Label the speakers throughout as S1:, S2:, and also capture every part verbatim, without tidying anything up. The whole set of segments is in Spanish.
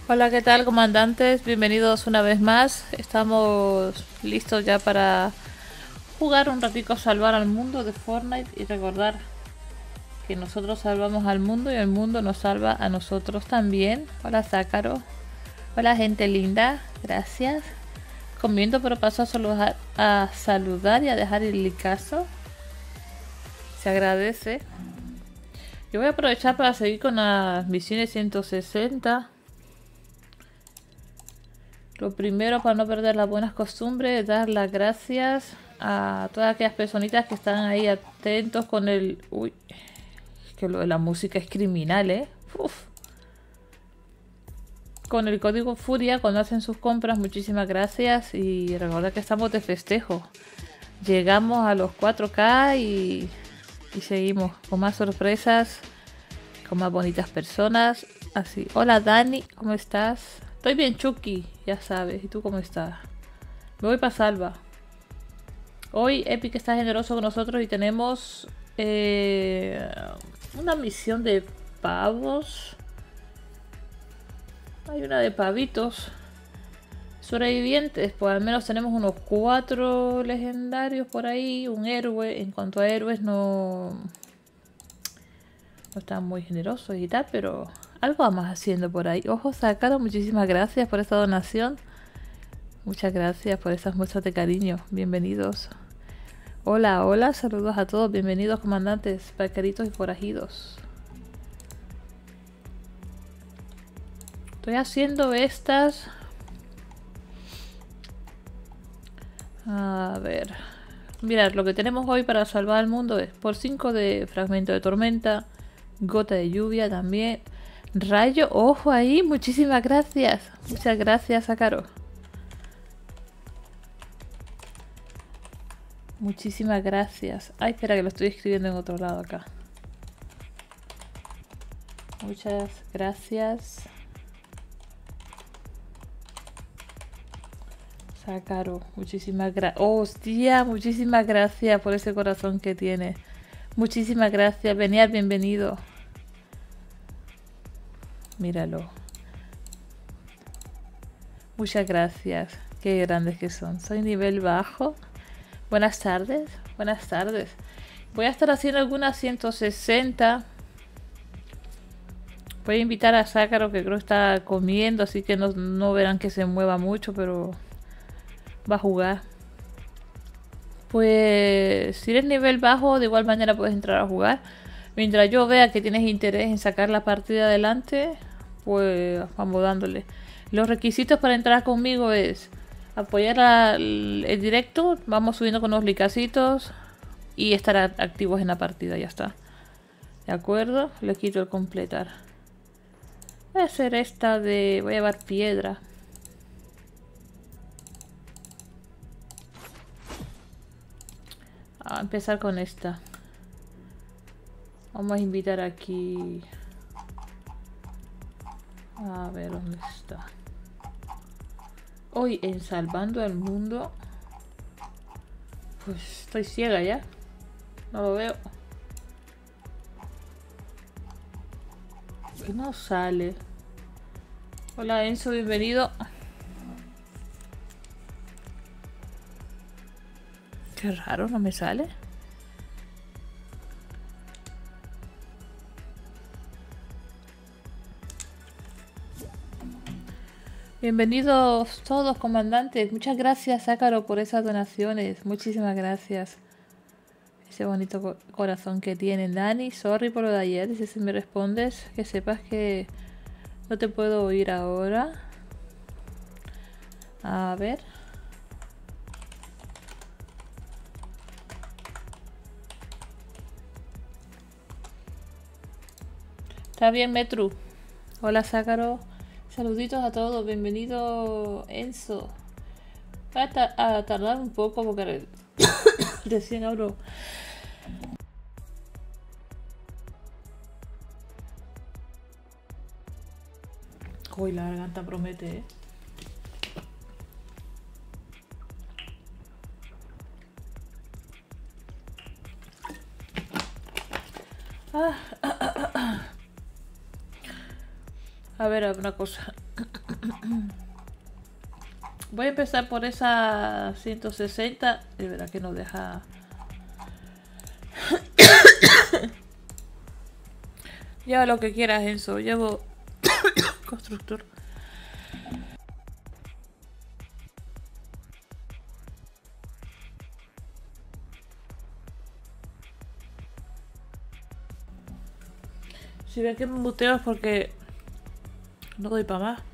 S1: Hola, ¿qué tal, comandantes? Bienvenidos una vez más. Estamos listos ya para jugar un ratico a salvar al mundo de Fortnite y recordar que nosotros salvamos al mundo y el mundo nos salva a nosotros también. Hola, Zácaro. Hola, gente linda. Gracias. Comiendo, pero paso a saludar, a saludar y a dejar el licazo. Se agradece. Yo voy a aprovechar para seguir con las misiones ciento sesenta. Lo primero, para no perder las buenas costumbres, es dar las gracias a todas aquellas personitas que están ahí atentos con el... Uy, que lo de la música es criminal, ¿eh? Uf. Con el código Furia cuando hacen sus compras, muchísimas gracias. Y recuerda que estamos de festejo. Llegamos a los cuatro K y, y seguimos con más sorpresas, con más bonitas personas. Así, hola Dani, ¿cómo estás? Estoy bien, Chucky, ya sabes. ¿Y tú cómo estás? Me voy para Salva. Hoy Epic está generoso con nosotros y tenemos eh, una misión de pavos. Hay una de pavitos. Sobrevivientes, pues al menos tenemos unos cuatro legendarios por ahí. Un héroe. En cuanto a héroes no... No están muy generosos y tal, pero... Algo vamos haciendo por ahí. Ojo, Sacado, muchísimas gracias por esta donación. Muchas gracias por esas muestras de cariño. Bienvenidos. Hola, hola, saludos a todos. Bienvenidos, comandantes, paqueritos y forajidos. Estoy haciendo estas. A ver. Mirad, lo que tenemos hoy para salvar al mundo es por cinco de fragmento de tormenta, gota de lluvia también. Rayo, ojo ahí, muchísimas gracias. Muchas gracias, Sakaro. Muchísimas gracias. Ay, espera que lo estoy escribiendo en otro lado acá. Muchas gracias. Sakaro, muchísimas gracias. Hostia, muchísimas gracias por ese corazón que tiene. Muchísimas gracias. Venid, bienvenido. Míralo. Muchas gracias. Qué grandes que son. Soy nivel bajo. Buenas tardes. Buenas tardes. Voy a estar haciendo algunas ciento sesenta. Voy a invitar a Sakaro, que creo que está comiendo, así que no, no verán que se mueva mucho, pero va a jugar. Pues si eres nivel bajo, de igual manera puedes entrar a jugar. Mientras yo vea que tienes interés en sacar la partida adelante, pues vamos dándole. Los requisitos para entrar conmigo es apoyar al, el directo, vamos subiendo con los licacitos y estar a, activos en la partida, ya está. ¿De acuerdo? Le quito el completar. Voy a hacer esta de... voy a llevar piedra. A empezar con esta. Vamos a invitar aquí... A ver, ¿dónde está? Hoy en Salvando al Mundo... Pues estoy ciega ya. No lo veo. No sale. Hola Enzo, bienvenido. Qué raro, no me sale. Bienvenidos todos, comandantes. Muchas gracias, Sácaro, por esas donaciones. Muchísimas gracias. Ese bonito co corazón que tienen. Dani, sorry por lo de ayer. Dice, si me respondes, que sepas que no te puedo oír ahora. A ver. Está bien, Metru. Hola, Sácaro. Saluditos a todos. Bienvenido, Enzo. Va a, ta a tardar un poco porque recién abro. Uy, la garganta promete, ¿eh? Ah, ah, ah, ah. A ver, una cosa. Voy a empezar por esa ciento sesenta. De verdad que no deja... Lleva lo que quieras, Enzo. Llevo constructor. Si ven que me muteo es porque no doy para más.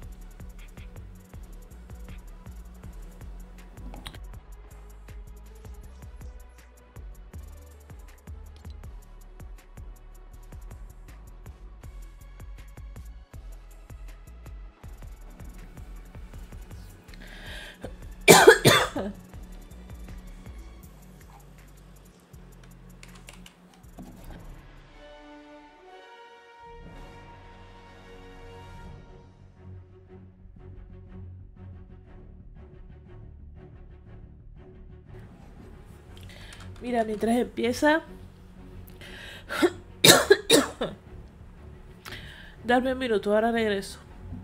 S1: Mira, mientras empieza... Dame un minuto, ahora regreso.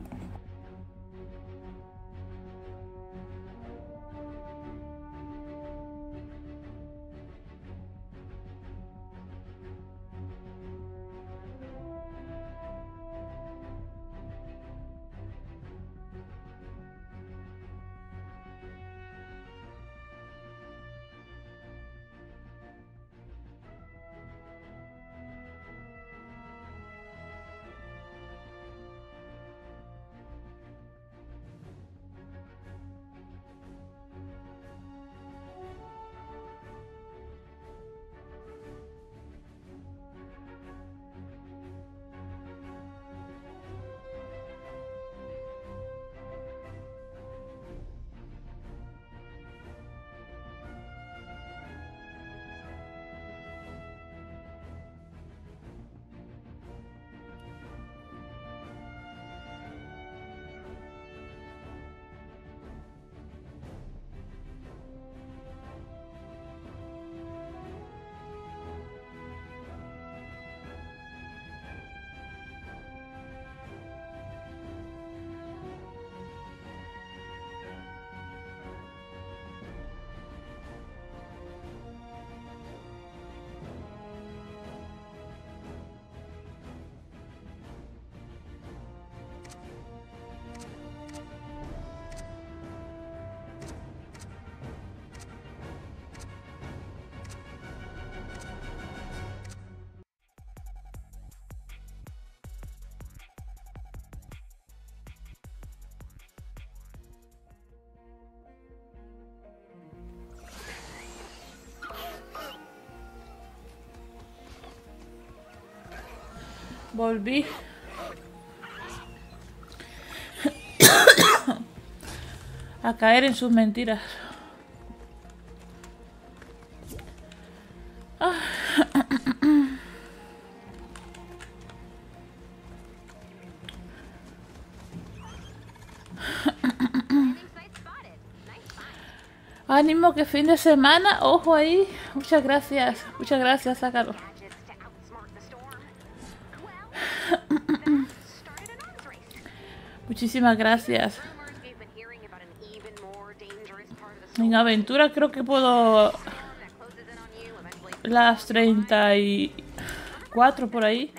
S1: Volví. A caer en sus mentiras. Ah. Ánimo, que fin de semana. Ojo ahí. Muchas gracias. Muchas gracias, sácalo. Muchísimas gracias. En aventura creo que puedo... Las treinta y cuatro por ahí.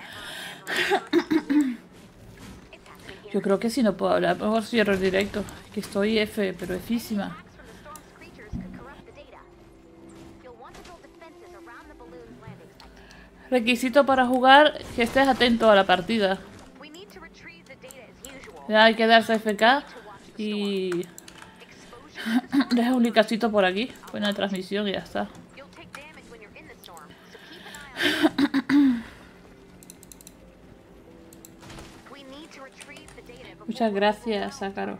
S1: Yo creo que si no puedo hablar, mejor cierro el directo. Que estoy F, pero Físima. Requisito para jugar, que estés atento a la partida. Ya hay que darse F K y deja un licacito por aquí, buena transmisión y ya está. Muchas gracias, Sakaro.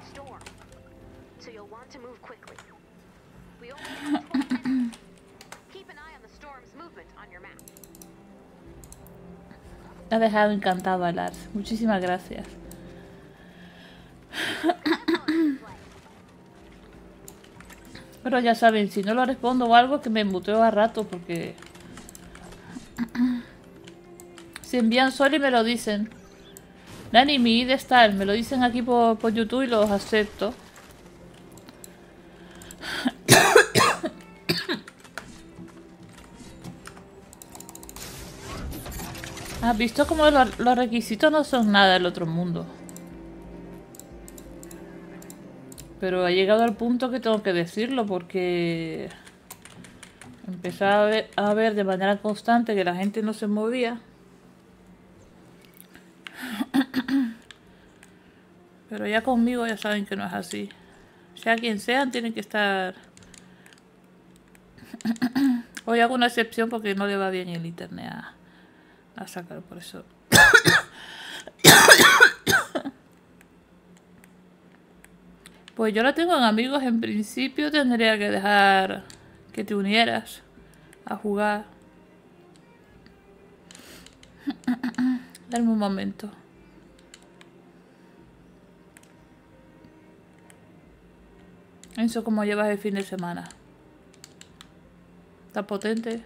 S1: Me ha dejado encantado a Lars. Muchísimas gracias. Pero ya saben, si no lo respondo o algo, que me muteo a rato porque... Si envían solo y me lo dicen. Nani, mi I D es tal, me lo dicen aquí por, por YouTube y los acepto. ¿Has visto cómo los, los requisitos no son nada del otro mundo? Pero ha llegado al punto que tengo que decirlo porque... Empecé a ver, a ver de manera constante que la gente no se movía. Pero ya conmigo ya saben que no es así. Sea quien sean, tienen que estar... Hoy hago una excepción porque no le va bien el internet a, a sacar, por eso. Pues yo la tengo en amigos. En principio tendría que dejar que te unieras a jugar. Dame un momento. Eso, como llevas el fin de semana. Está potente.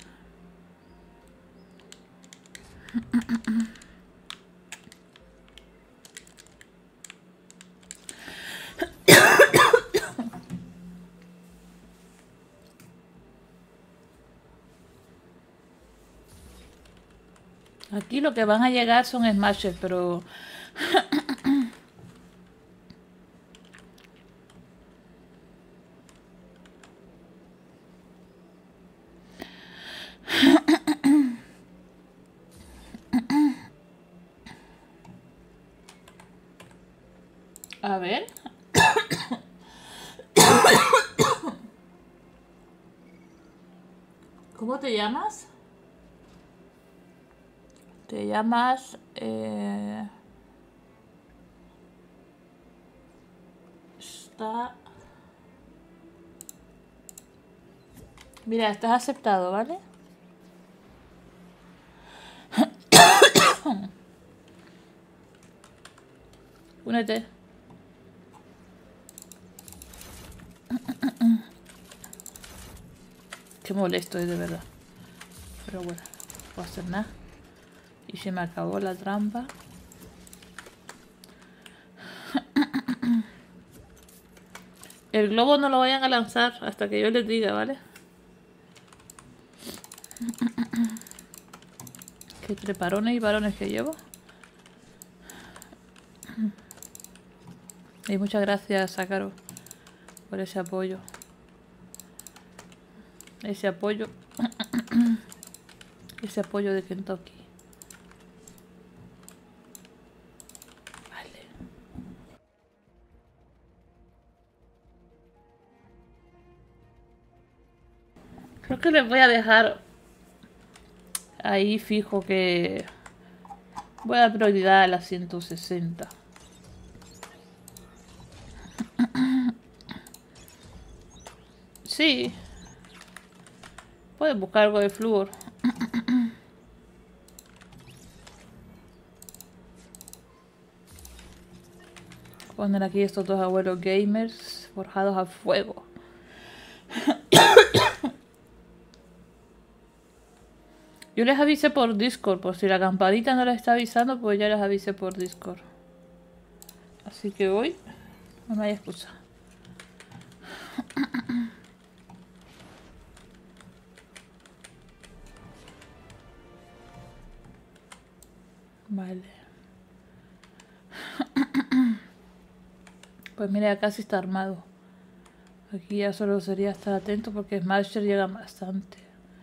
S1: Aquí lo que van a llegar son smashers, pero... A ver. ¿Cómo te llamas? Te llamas... Eh... Está... Mira, estás aceptado, ¿vale? Únete. Qué molesto es, de verdad. Pero bueno, no puedo hacer nada. Y se me acabó la trampa. El globo no lo vayan a lanzar hasta que yo les diga, ¿vale? Qué treparones y varones que llevo. Y muchas gracias, Sakaro, por ese apoyo. Ese apoyo. Ese apoyo de Kentucky. Vale. Creo que les voy a dejar ahí fijo que voy a dar prioridad a la ciento sesenta. Sí. Puedes buscar algo de flúor. Poner aquí estos dos abuelos gamers forjados a fuego. Yo les avisé por Discord, por si la campanita no les está avisando, pues ya les avisé por Discord. Así que hoy no hay excusa. Vale. Pues mira, ya casi está armado. Aquí ya solo sería estar atento porque Smasher llega bastante.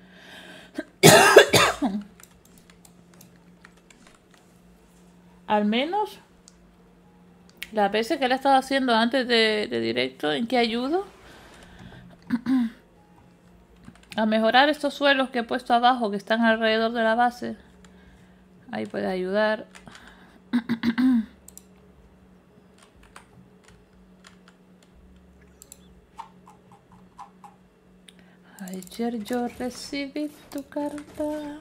S1: Al menos las veces que le he estado haciendo antes de, de directo, ¿en qué ayudo? A mejorar estos suelos que he puesto abajo, que están alrededor de la base. Ahí puede ayudar. Ayer yo recibí tu carta.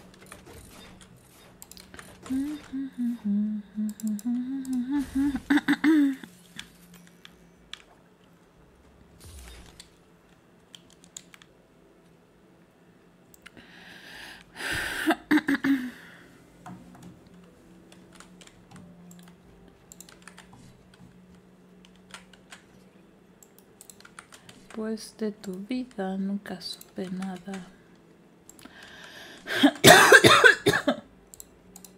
S1: Pues de tu vida nunca supe nada.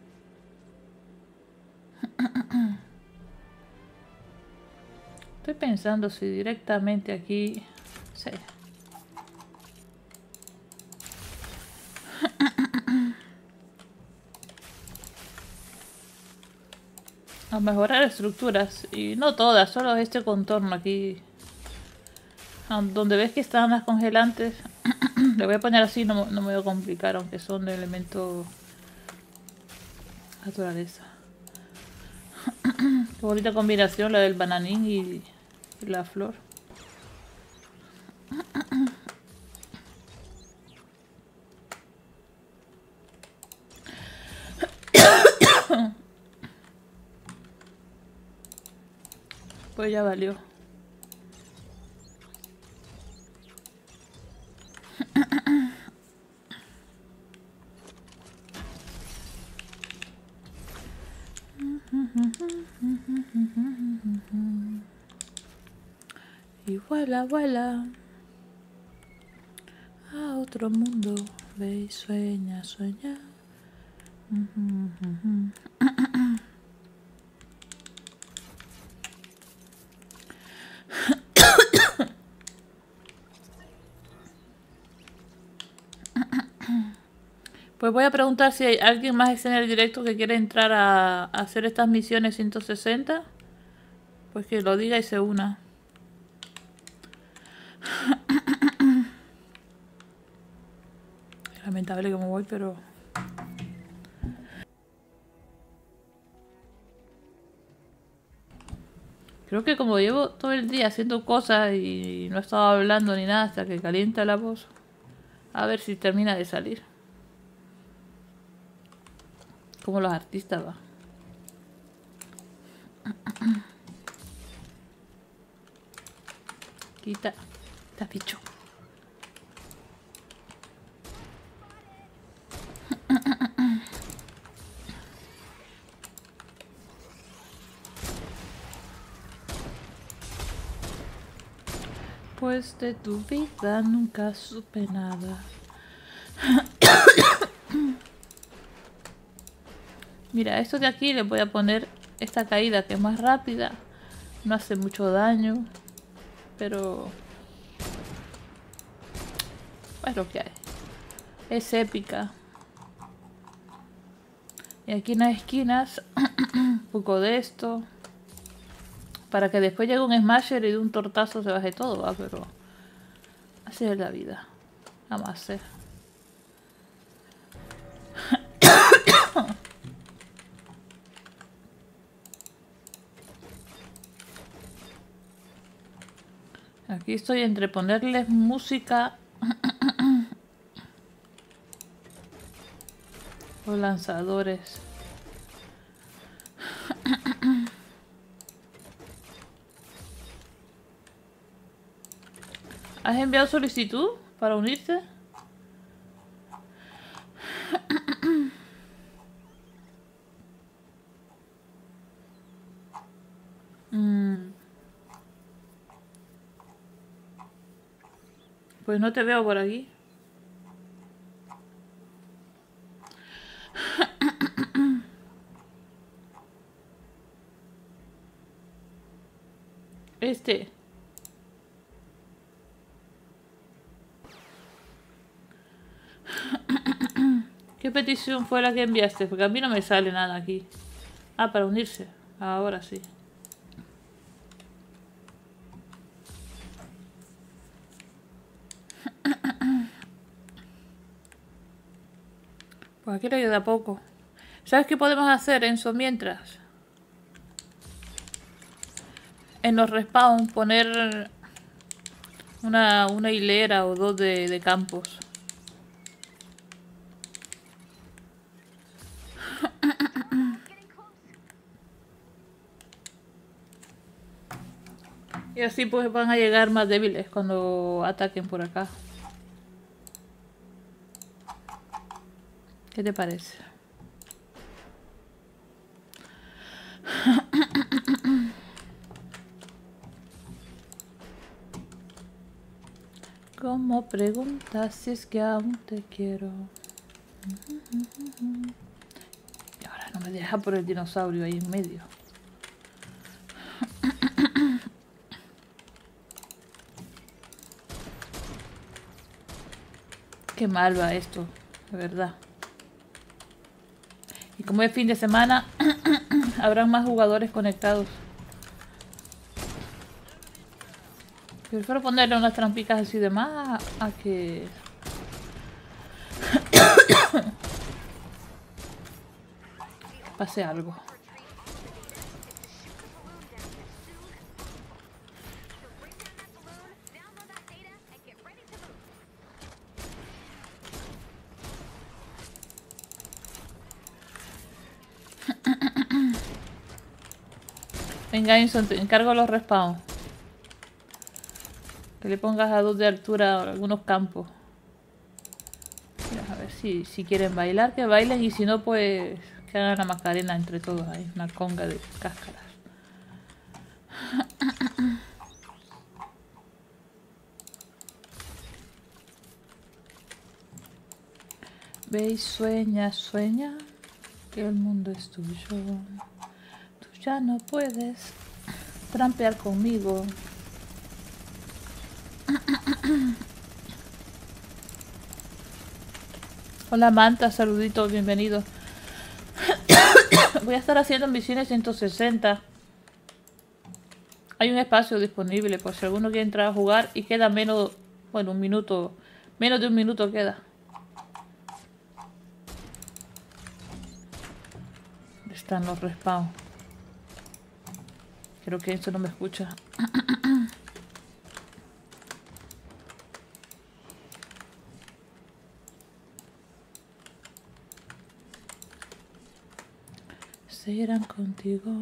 S1: pensando si directamente aquí... Sí. A mejorar estructuras. Y no todas, solo este contorno aquí. Donde ves que están las congelantes. Le voy a poner así, no, no me voy a complicar, aunque son de elemento naturaleza. Qué bonita combinación la del bananín y la flor. Pues ya valió. Y vuela, vuela a otro mundo, ve y sueña, sueña. Pues voy a preguntar si hay alguien más en el directo que quiere entrar a, a hacer estas misiones ciento sesenta. Pues que lo diga y se una. Lamentable que me voy, pero... Creo que como llevo todo el día haciendo cosas y no he estado hablando ni nada hasta que calienta la voz. A ver si termina de salir. Como los artistas, va. Quita. Quita, bicho. Pues de tu vida nunca supe nada. Mira, esto de aquí le voy a poner esta caída que es más rápida. No hace mucho daño. Pero... es lo que hay. Es épica. Y aquí en las esquinas, un poco de esto. Para que después llegue un smasher y de un tortazo se baje todo, ¿va? Pero... así es la vida. Vamos a hacer. Aquí estoy entre ponerles música o lanzadores. ¿Has enviado solicitud para unirte? mm. Pues no te veo por aquí. Este. ¿Qué petición fue la que enviaste? Porque a mí no me sale nada aquí. Ah, para unirse. Ahora sí. Pues aquí le ayuda poco. ¿Sabes qué podemos hacer, Enzo, mientras? En los respawn poner una, una hilera o dos de, de campos. Y así pues van a llegar más débiles cuando ataquen por acá. ¿Qué te parece? Como preguntas si es que aún te quiero. Y ahora no me deja por el dinosaurio ahí en medio. Qué mal va esto, de verdad. Y como es fin de semana, habrán más jugadores conectados. Prefiero ponerle unas trampicas así de más a que... pase algo. Venga, Inson, te encargo los respawns. Que le pongas a dos de altura a algunos campos. Mira, a ver si, si quieren bailar, que bailen. Y si no, pues que hagan la Macarena entre todos ahí. Una conga de cáscaras. Ve y sueña, sueña que el mundo es tuyo. Tú ya no puedes trampear conmigo. Hola Manta, saludito, bienvenido. Voy a estar haciendo misiones ciento sesenta. Hay un espacio disponible por si alguno quiere entrar a jugar y queda menos, bueno, un minuto, menos de un minuto queda. Están los respawns. Creo que eso no me escucha. Seguirán contigo.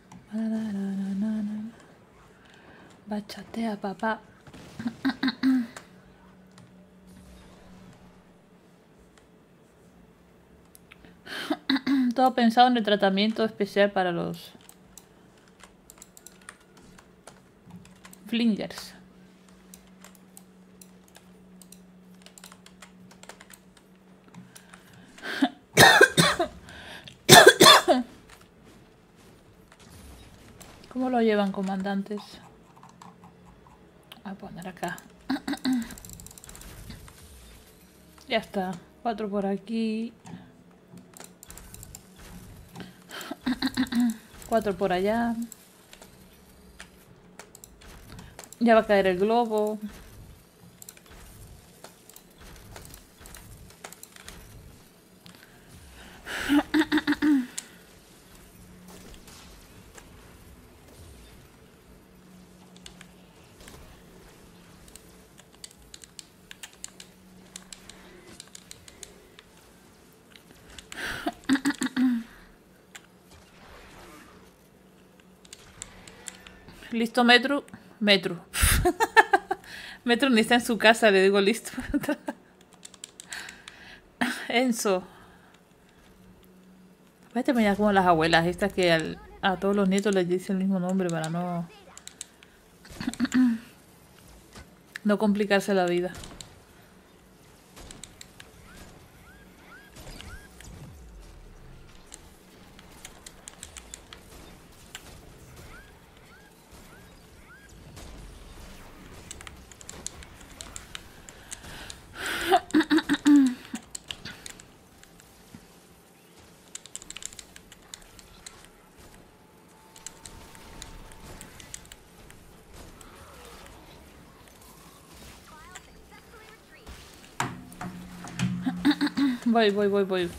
S1: Bachatea, papá. Todo pensado en el tratamiento especial para los flingers. ¿Cómo lo llevan, comandantes? Voy a poner acá. Ya está. Cuatro por aquí. Cuatro por allá. Ya va a caer el globo. ¿Listo, Metro? Metro. Metro ni está en su casa, le digo listo. Enzo. Voy a terminar como las abuelas, estas que al, a todos los nietos les dicen el mismo nombre para no... no complicarse la vida. Voy, voy, voy, voy.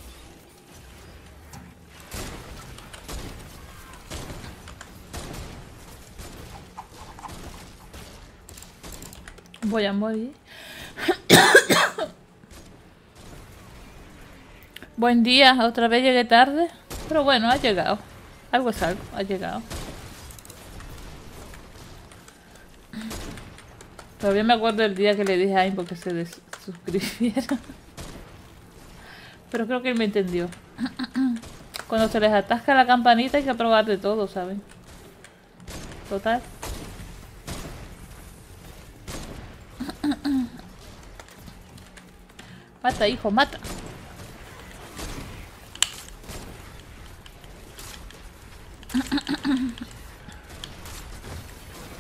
S1: Voy a morir. Buen día, otra vez llegué tarde. Pero bueno, ha llegado. Algo es algo, ha llegado. Todavía me acuerdo del día que le dije a Impo que se suscribiera. Pero creo que él me entendió. Cuando se les atasca la campanita hay que probar de todo, ¿saben? Total. Mata, hijo, mata.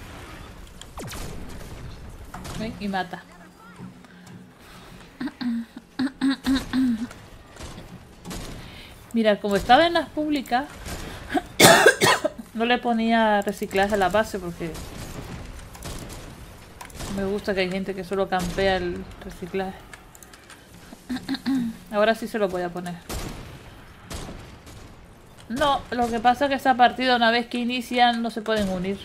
S1: Ven y mata. Mira, como estaba en las públicas, no le ponía reciclaje a la base porque me gusta que hay gente que solo campea el reciclaje. Ahora sí se lo voy a poner. No, lo que pasa es que esa partida una vez que inician no se pueden unir.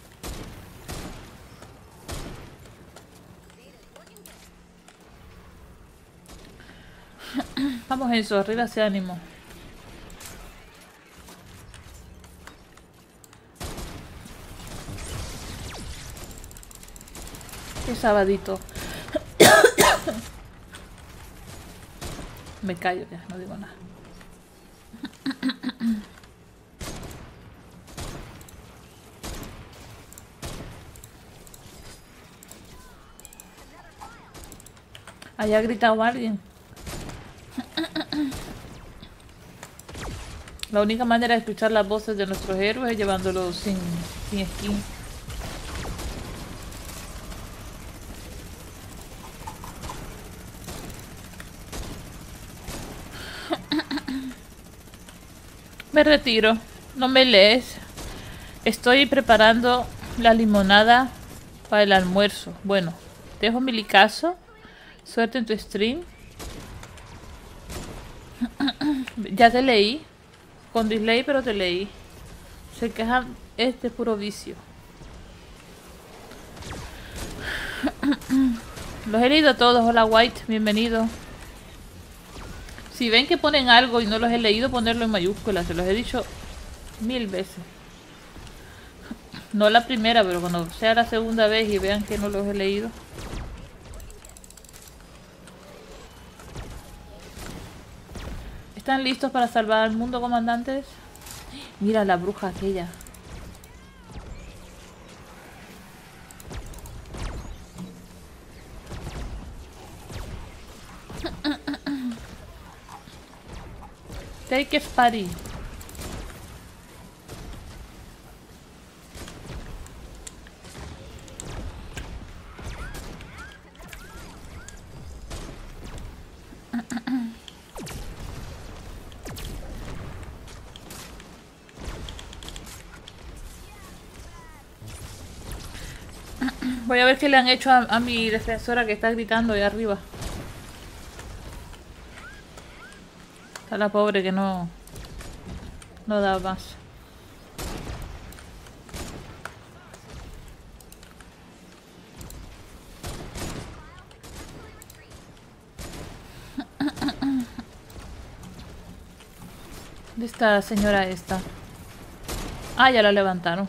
S1: Vamos Enzo, arriba ese ánimo. Qué sabadito. Me callo ya, no digo nada. Allá ha gritado alguien. La única manera de escuchar las voces de nuestros héroes es llevándolos sin, sin skin. Me retiro. No me lees. Estoy preparando la limonada para el almuerzo. Bueno, dejo mi licazo. Suerte en tu stream. Ya te leí. Con delay, pero te leí. Se quejan. Este es puro vicio. Los he leído todos. Hola White, bienvenido. Si ven que ponen algo y no los he leído, ponerlo en mayúsculas. Se los he dicho mil veces. No la primera, pero cuando sea la segunda vez y vean que no los he leído. ¿Están listos para salvar al mundo, comandantes? Mira la bruja aquella. Take a party. Voy a ver qué le han hecho a, a mi defensora que está gritando ahí arriba. Está la pobre que no... No da más. ¿Dónde está la señora esta? Ah, ya la levantaron.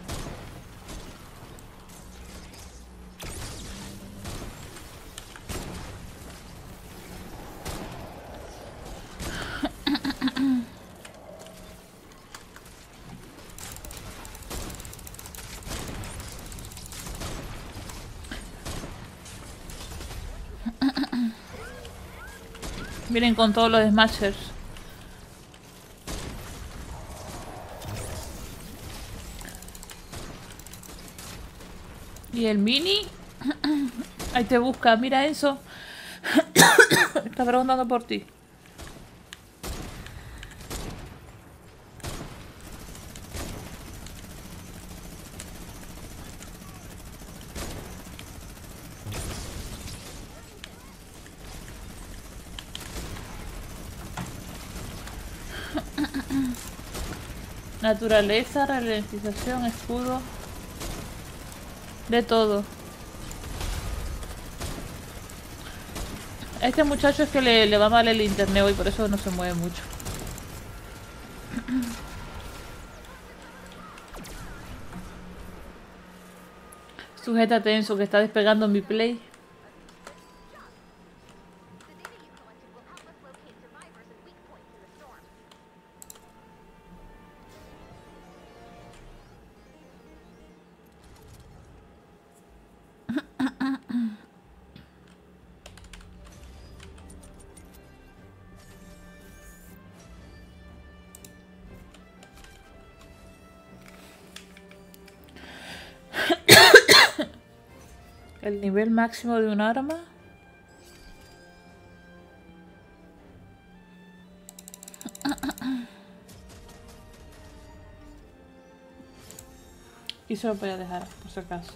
S1: Vienen con todos los smashers. Y el mini. Ahí te busca. Mira eso. Está preguntando por ti. Naturaleza, ralentización, escudo. De todo. A este muchacho es que le, le va mal el internet hoy, por eso no se mueve mucho. Sujétate Enzo, que está despegando mi play. El nivel máximo de un arma. Y se lo voy a dejar, por si acaso.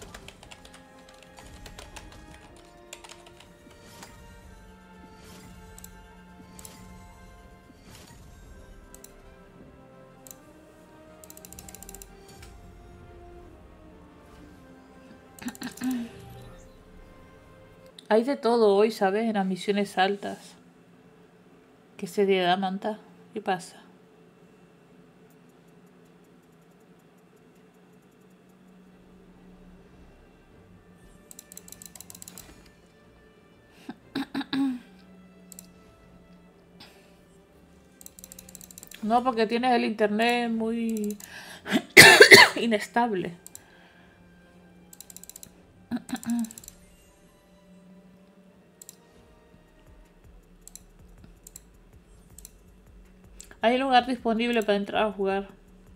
S1: Hay de todo hoy, ¿sabes? En las misiones altas. ¿Qué seriedad, Manta? ¿Qué pasa? No, porque tienes el internet muy inestable. Hay lugar disponible para entrar a jugar.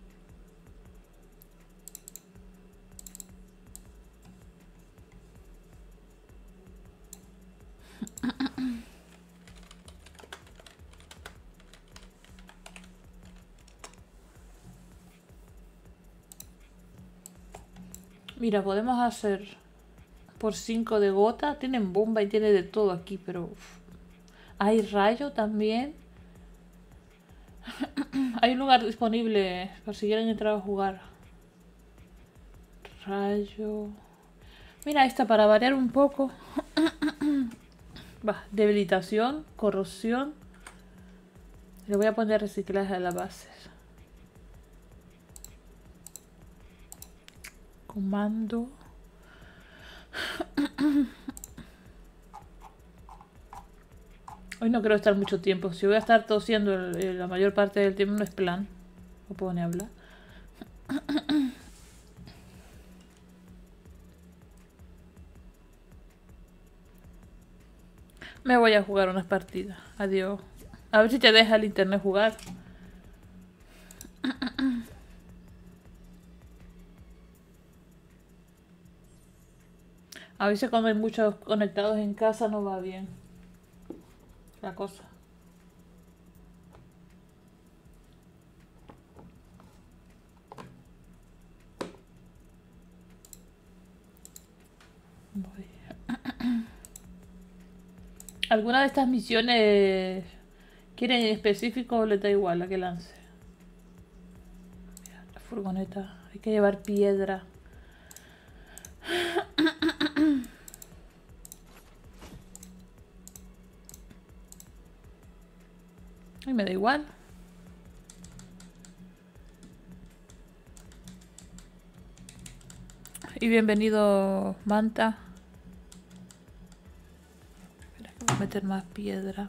S1: Mira, podemos hacer por cinco de gota. Tienen bomba y tiene de todo aquí, pero... uf. Hay rayo también. Hay un lugar disponible por si quieren entrar a jugar. Rayo... Mira esta para variar un poco. Va, debilitación, corrosión. Le voy a poner reciclaje a la base. Comando. Hoy no quiero estar mucho tiempo. Si voy a estar tosiendo el, el, la mayor parte del tiempo, no es plan. No puedo ni hablar. Me voy a jugar unas partidas. Adiós. A ver si te deja el internet jugar. A veces cuando hay muchos conectados en casa no va bien la cosa. Voy. ¿Alguna de estas misiones quieren en específico o les da igual la que lance? Mira, la furgoneta. Hay que llevar piedra. Y me da igual. Y bienvenido, Manta. Espera que voy a meter más piedra.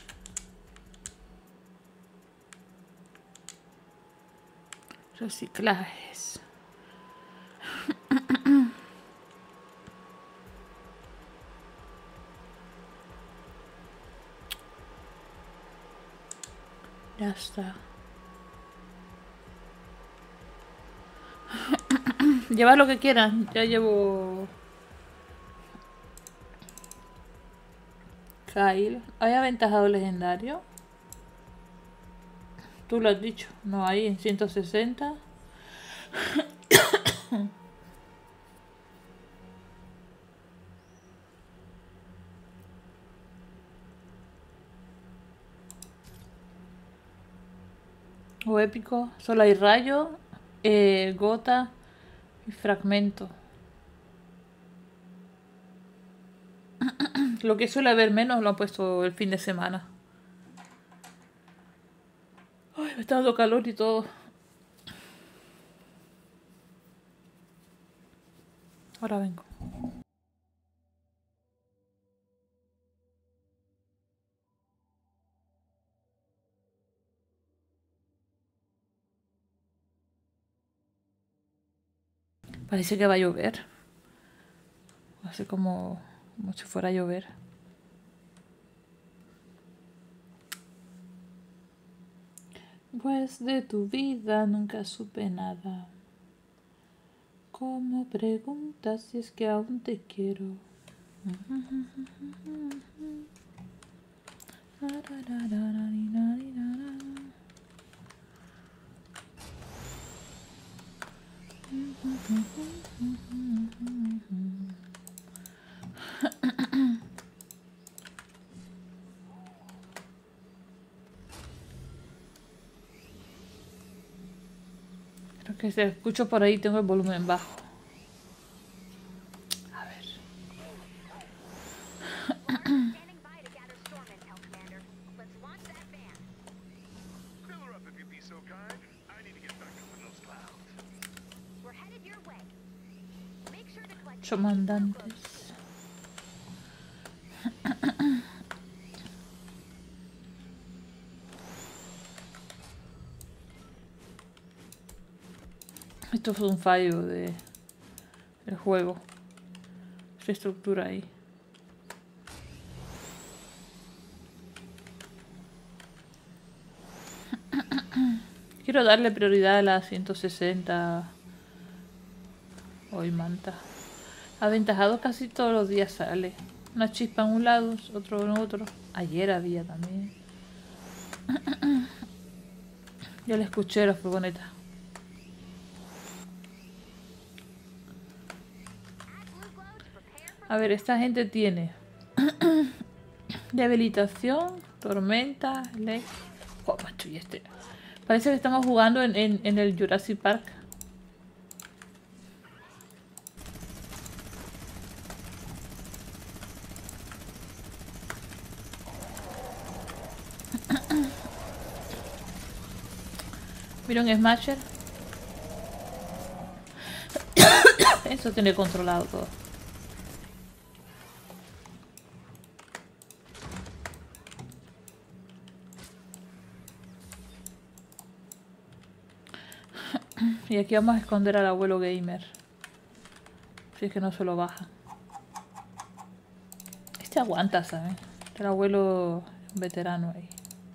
S1: Reciclajes. Ya está. Llevad lo que quieran. Ya llevo... Kyle. ¿Hay aventajado legendario? Tú lo has dicho. No hay en ciento sesenta. O épico. Solo hay rayo, eh, gota y fragmento. Lo que suele haber menos lo han puesto el fin de semana. Ay, me está dando calor y todo. Ahora vengo. Parece que va a llover. Hace como, como si fuera a llover. Pues de tu vida nunca supe nada. ¿Cómo preguntas si es que aún te quiero? Que se escucho por ahí, tengo el volumen bajo. A ver. Comandantes. Esto fue un fallo de el juego. Esa estructura ahí. Quiero darle prioridad a la ciento sesenta. Hoy manta. Aventajado casi todos los días sale. Una chispa en un lado, otro en otro. Ayer había también. Ya le escuché la furgoneta. A ver, esta gente tiene debilitación, tormenta, le... Oh, macho, y este. Parece que estamos jugando en, en, en el Jurassic Park. Mira un Smasher. Eso tiene controlado todo. Y aquí vamos a esconder al abuelo gamer. Si es que no se lo baja. Este aguanta, ¿sabes? El abuelo veterano ahí.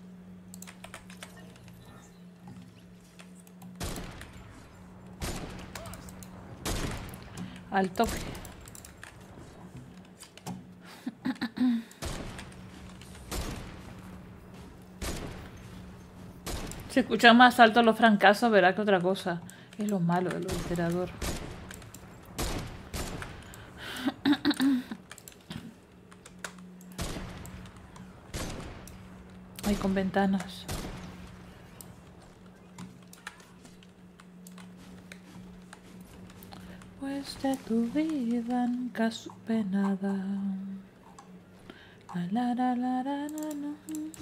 S1: Al toque. Se escuchan más altos los fracasos, verá que otra cosa. Es lo malo del alterador. Ay, con ventanas. Pues de tu vida nunca supe nada. La, la, la, la, la, la.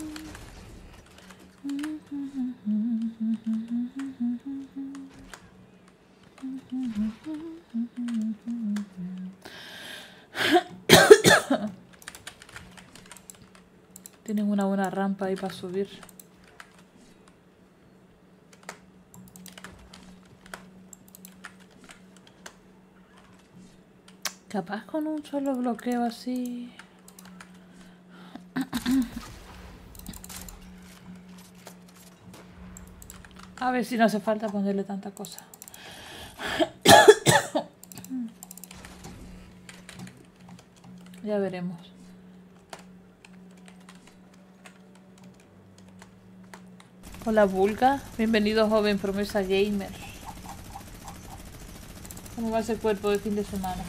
S1: Tienen una buena rampa ahí para subir. Capaz con un solo bloqueo así. A ver si no hace falta ponerle tanta cosa. Ya veremos. Hola Vulga, bienvenido joven promesa gamer. ¿Cómo va ese cuerpo de fin de semana?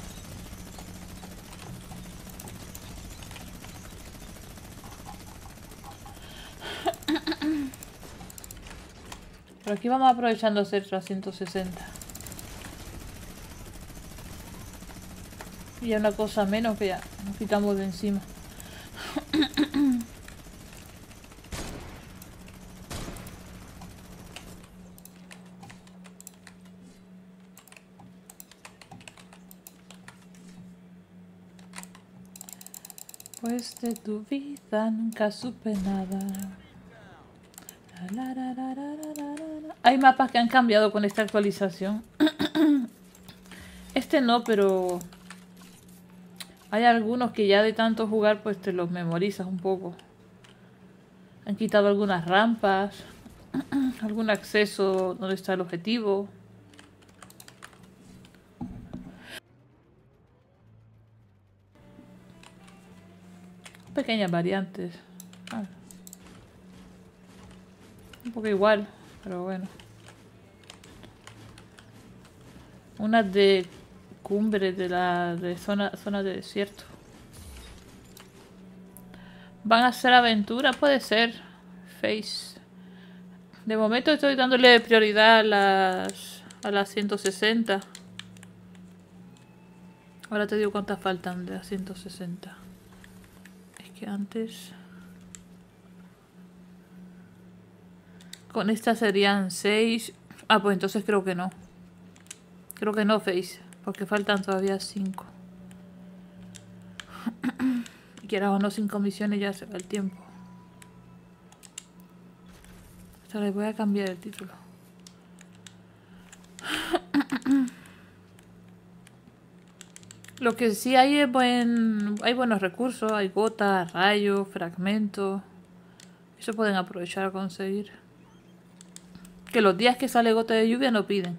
S1: Pero aquí vamos aprovechando a hacer las ciento sesenta. Y ya una cosa menos que ya nos quitamos de encima. Pues de tu vida nunca supe nada. La, la, la, la, la, la, la. Hay mapas que han cambiado con esta actualización. Este no, pero hay algunos que ya de tanto jugar pues te los memorizas un poco. Han quitado algunas rampas, algún acceso donde está el objetivo. Pequeñas variantes. Ah. Un poco igual, pero bueno. Unas de cumbre de la de zona, zona de desierto. ¿Van a ser aventuras? Puede ser. Face. De momento estoy dándole prioridad a las a las ciento sesenta. Ahora te digo cuántas faltan de las ciento sesenta. Es que antes... Con esta serían seis. Ah, pues entonces creo que no. Creo que no, Face. Porque faltan todavía cinco. Y quieras o no, cinco misiones ya se va el tiempo. Hasta les voy a cambiar el título. Lo que sí hay es buen... Hay buenos recursos. Hay gotas, rayos, fragmentos. Eso pueden aprovechar a conseguir. Que los días que sale gota de lluvia no piden.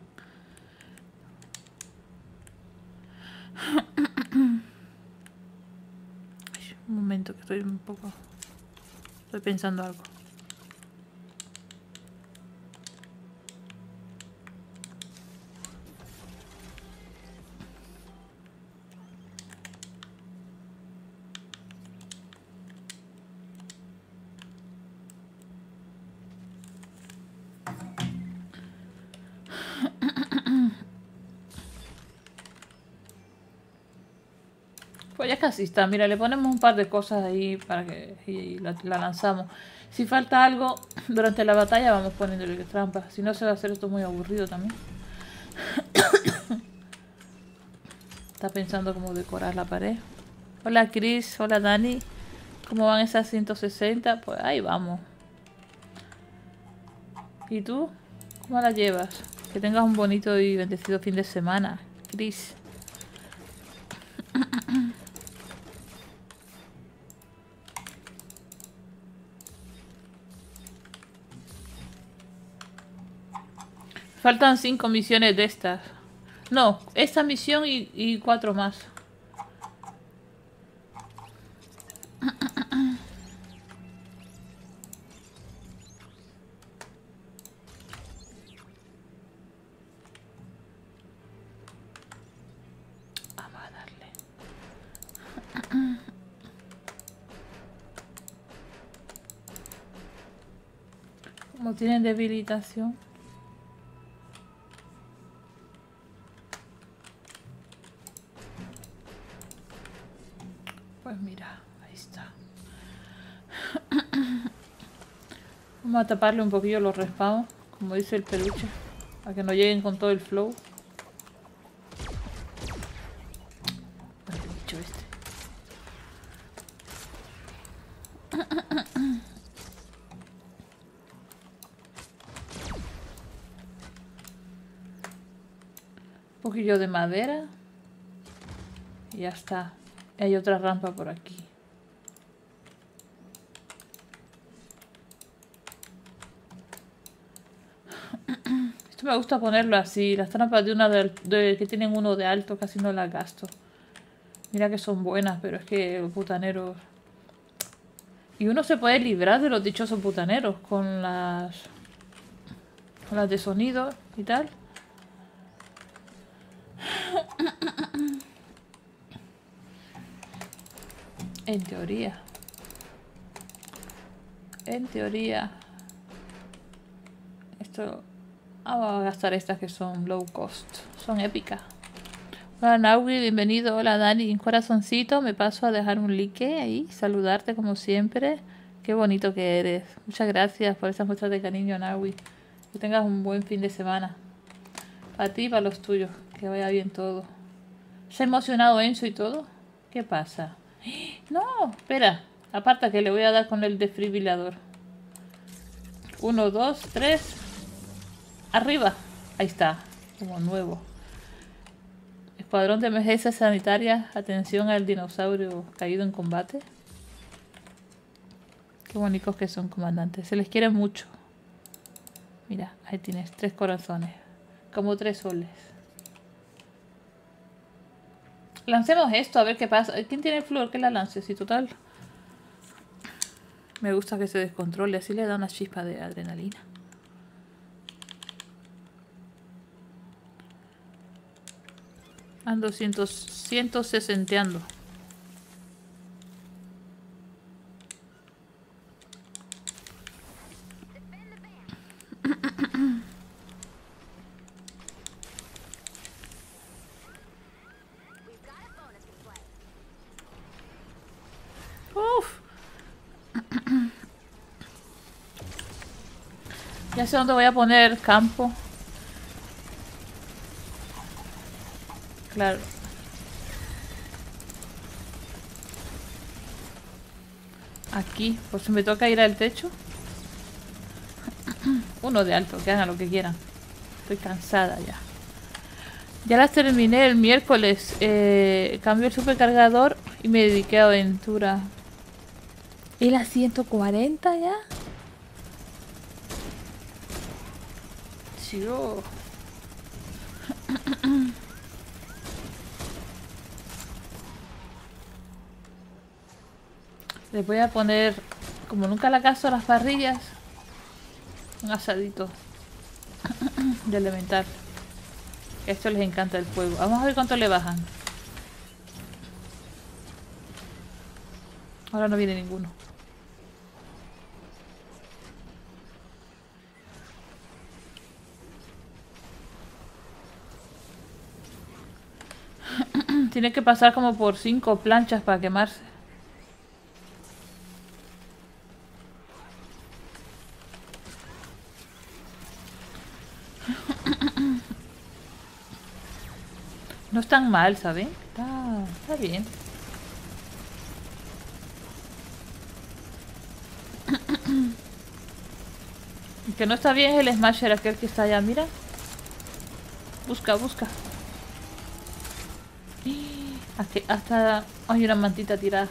S1: Ay, un momento que estoy un poco... Estoy pensando algo. Pues ya casi está. Mira, le ponemos un par de cosas ahí para que y la, la lanzamos. Si falta algo durante la batalla vamos poniéndole trampas. Si no se va a hacer esto muy aburrido también. Está pensando cómo decorar la pared. Hola Chris, hola Dani. ¿Cómo van esas ciento sesenta? Pues ahí vamos. ¿Y tú? ¿Cómo la llevas? Que tengas un bonito y bendecido fin de semana, Chris. Faltan cinco misiones de estas. No, esta misión y, y cuatro más. Vamos a darle. Como tienen debilitación. Pues mira, ahí está. Vamos a taparle un poquillo los respawns, como dice el peluche, para que no lleguen con todo el flow. El bicho este. Un poquillo de madera. Y ya está. Hay otra rampa por aquí. Esto me gusta ponerlo así. Las trampas de una de, de, que tienen uno de alto casi no las gasto. Mira que son buenas, pero es que los putaneros... Y uno se puede librar de los dichosos putaneros con las... Con las de sonido y tal. En teoría. En teoría. Esto... Vamos a gastar estas que son low cost. Son épicas. Hola Naui, bienvenido. Hola Dani. Un corazoncito. Me paso a dejar un like ahí. Saludarte como siempre. Qué bonito que eres. Muchas gracias por esas muestras de cariño, Naui. Que tengas un buen fin de semana. Para ti y para los tuyos. Que vaya bien todo. ¿Se ha emocionado Enzo y todo? ¿Qué pasa? No, espera. Aparta que le voy a dar con el desfibrilador. Uno, dos, tres. Arriba. Ahí está. Como nuevo. Escuadrón de emergencia sanitaria. Atención al dinosaurio caído en combate. Qué bonitos que son, comandantes. Se les quiere mucho. Mira, ahí tienes tres corazones. Como tres soles. Lancemos esto a ver qué pasa. ¿Quién tiene el flor? Que la lance. Sí, total. Me gusta que se descontrole. Así le da una chispa de adrenalina. Ando ciento, ciento sesenteando. Ya sé dónde voy a poner campo. Claro. Aquí, por si me toca ir al techo. Uno de alto, que hagan lo que quieran. Estoy cansada ya. Ya las terminé el miércoles. Eh, cambié el supercargador y me dediqué a aventura. ¿Y la ciento cuarenta ya? Sí, oh. Les voy a poner, como nunca la caso, las parrillas. Un asadito de elemental. A esto les encanta el fuego. Vamos a ver cuánto le bajan. Ahora no viene ninguno. Tiene que pasar como por cinco planchas para quemarse. No es tan mal, ¿saben? Está, está bien. El que no está bien es el Smasher, aquel que está allá, mira. Busca, busca. Aquí, hasta hay una mantita tirada.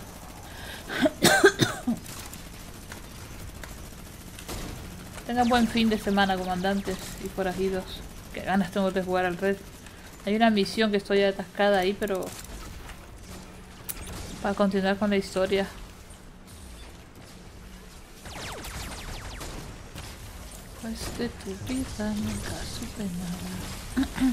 S1: Tengan buen fin de semana, comandantes y forajidos. Qué ganas tengo de jugar al Red. Hay una misión que estoy atascada ahí, pero... para continuar con la historia. Pues de tu vida nunca supe nada.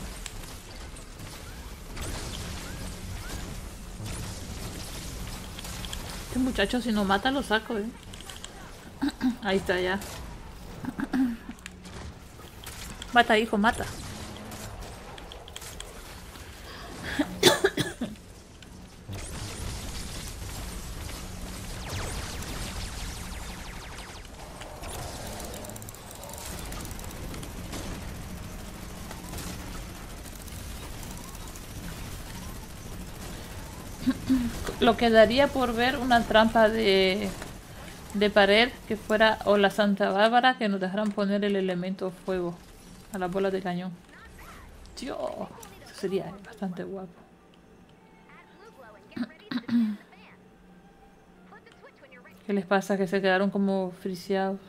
S1: Este muchacho si no mata lo saco, eh. Ahí está ya. Mata, hijo, mata. Lo quedaría por ver una trampa de, de pared que fuera, o la Santa Bárbara, que nos dejaran poner el elemento fuego a las bolas de cañón. Dios, eso sería bastante guapo. ¿Qué les pasa? Que se quedaron como friseados.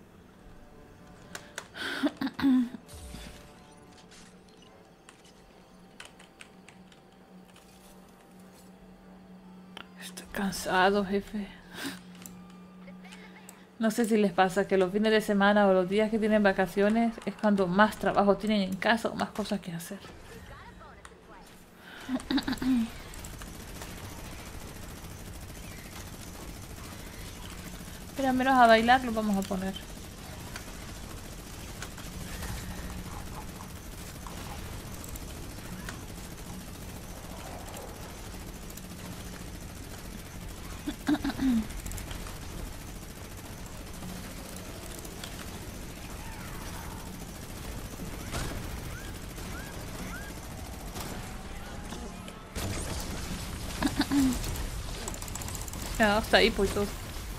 S1: Estoy cansado, jefe. No sé si les pasa que los fines de semana o los días que tienen vacaciones es cuando más trabajo tienen en casa o más cosas que hacer. Pero al menos a bailar lo vamos a poner. Ya, hasta ahí pues todo.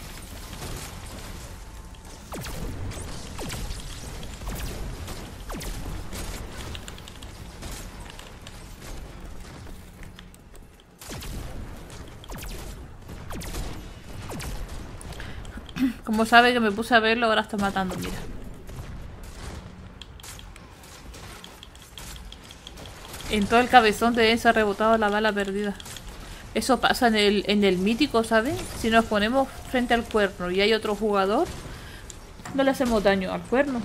S1: Como sabe que me puse a verlo, ahora está matando, mira. En todo el cabezón de eso ha rebotado la bala perdida. Eso pasa en el, en el mítico, ¿sabes? Si nos ponemos frente al cuerno y hay otro jugador, no le hacemos daño al cuerno.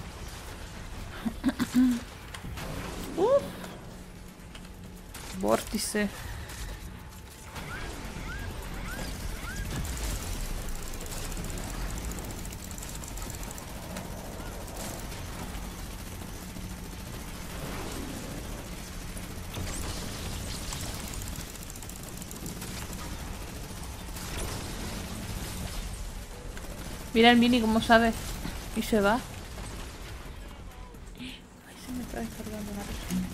S1: uh. Vórtice. Mira el mini como sabe. Y se va. Está descargando una cosa.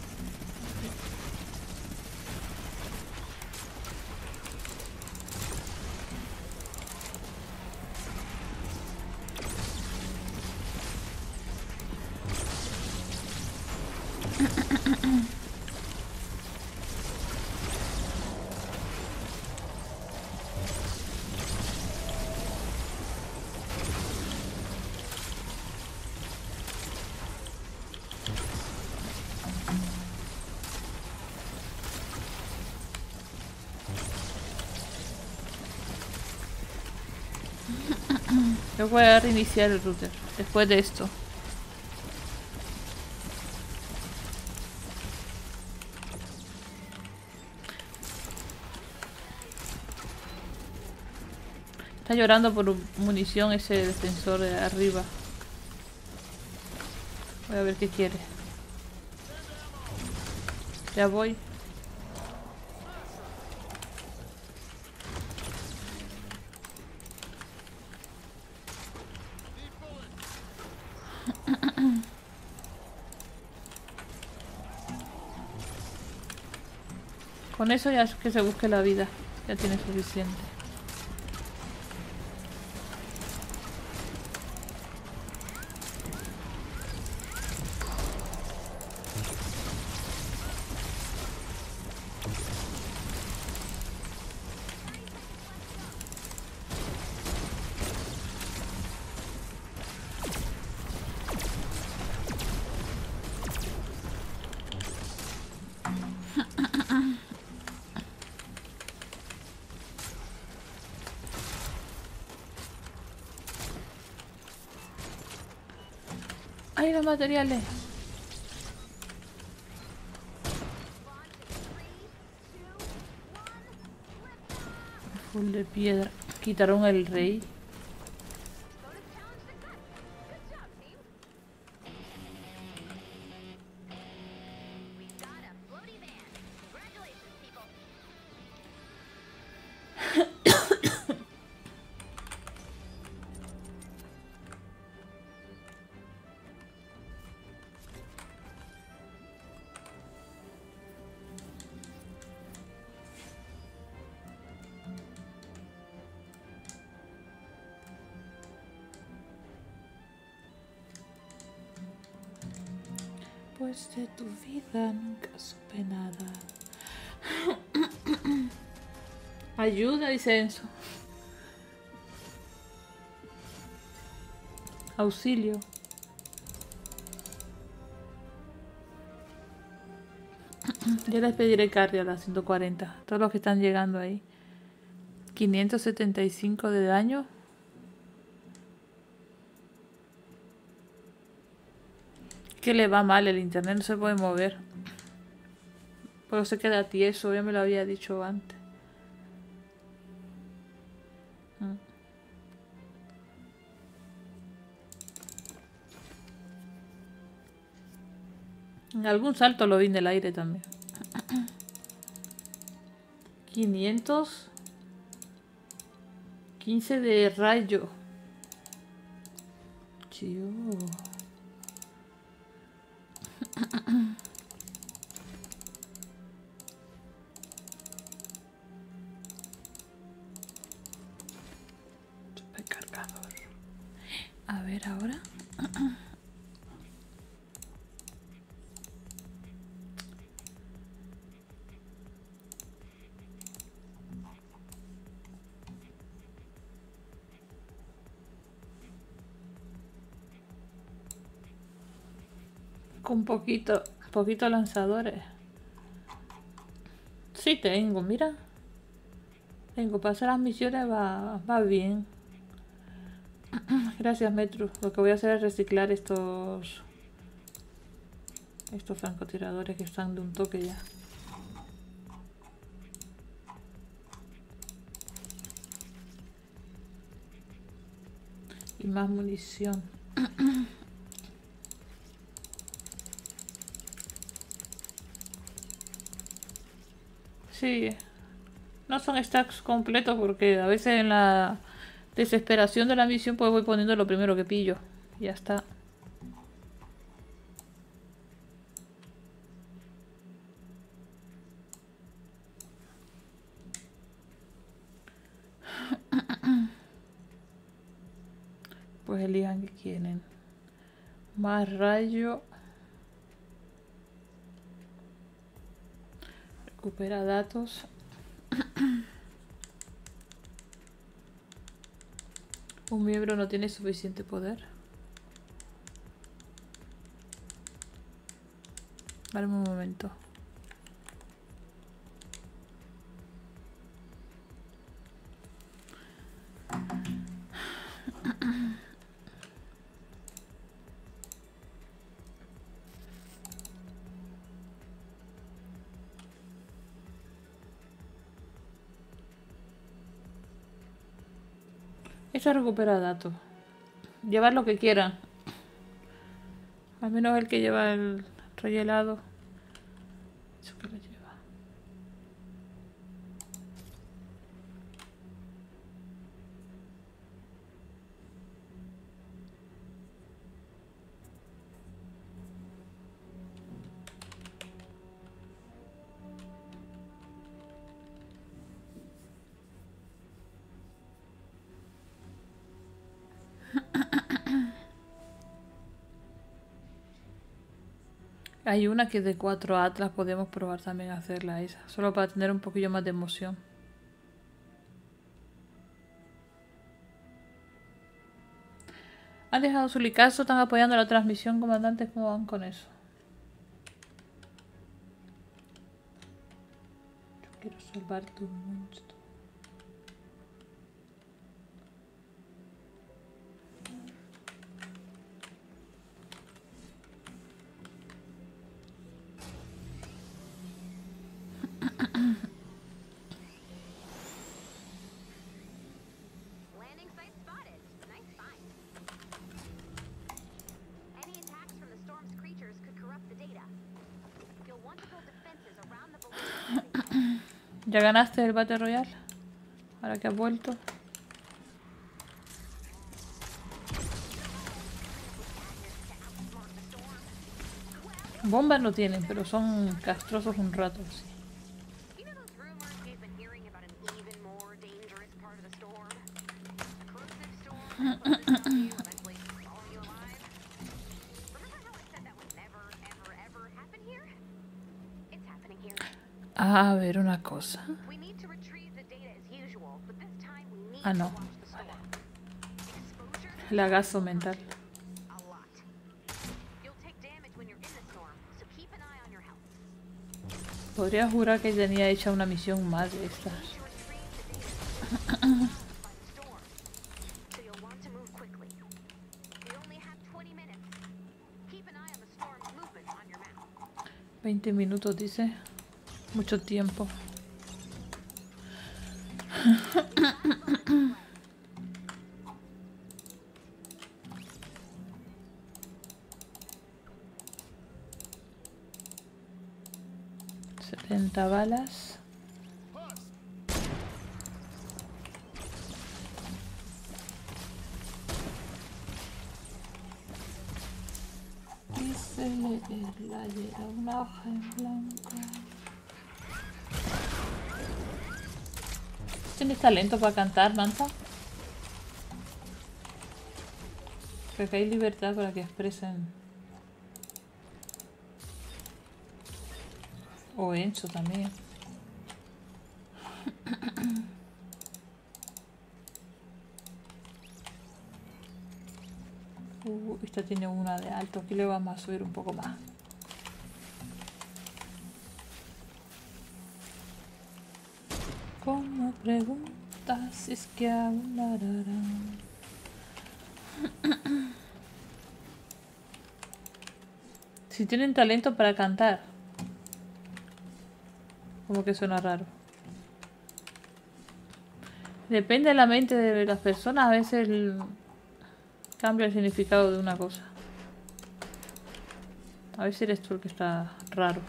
S1: Yo voy a reiniciar el router después de esto. Está llorando por munición ese defensor de arriba. Voy a ver qué quiere. Ya voy. Con eso ya es que se busque la vida. Ya tiene suficiente. ¡Ay, los materiales! Full de piedra. Quitaron el rey. Pues de tu vida nunca supe nada. Ayuda, dice Enzo. Auxilio. Ya les pediré cardio a las ciento cuarenta. Todos los que están llegando ahí. quinientos setenta y cinco de daño. Que le va mal, el internet no se puede mover. Pero se queda tieso, ya me lo había dicho antes. En algún salto lo vi en el aire también. quinientos quince de rayo. Chío. Supercargador. A ver ahora. Con poquito, poquito lanzadores. Sí tengo, mira. Tengo para hacer las misiones, va, va bien. Gracias, Metro. Lo que voy a hacer es reciclar estos estos francotiradores que están de un toque ya. Y más munición. Sí, no son stacks completos porque a veces en la desesperación de la misión pues voy poniendo lo primero que pillo. Y ya está. Pues elijan que quieren. Más rayo. Recupera datos. Un miembro no tiene suficiente poder. Vale, un momento. Eso recupera datos. Llevar lo que quieran. Al menos el que lleva el rey helado. Eso que lo lleva. Hay una que de cuatro atlas, podemos probar también a hacerla esa, solo para tener un poquillo más de emoción. Han dejado su licazo, están apoyando la transmisión, comandantes, ¿cómo van con eso? Yo quiero salvar tu monstruo. ¿Ya ganaste el Battle Royale? Ahora que has vuelto. Bombas no tienen, pero son castrosos un rato, sí. A ver, una cosa. Ah, no. Vale. Lagazo mental. Podría jurar que tenía hecha una misión más de estas. veinte minutos, dice. Mucho tiempo. setenta balas. Y se le deslayera una hoja en blanco. ¿Tienes talento para cantar, Manta? Creo que hay libertad para que expresen. O Enzo también. Uh, esta tiene una de alto. Aquí le vamos a subir un poco más. ¿Cómo preguntas es que hablarán? Si tienen talento para cantar. Como que suena raro. Depende de la mente de las personas. A veces el... cambia el significado de una cosa. A ver si eres tú el que está raro.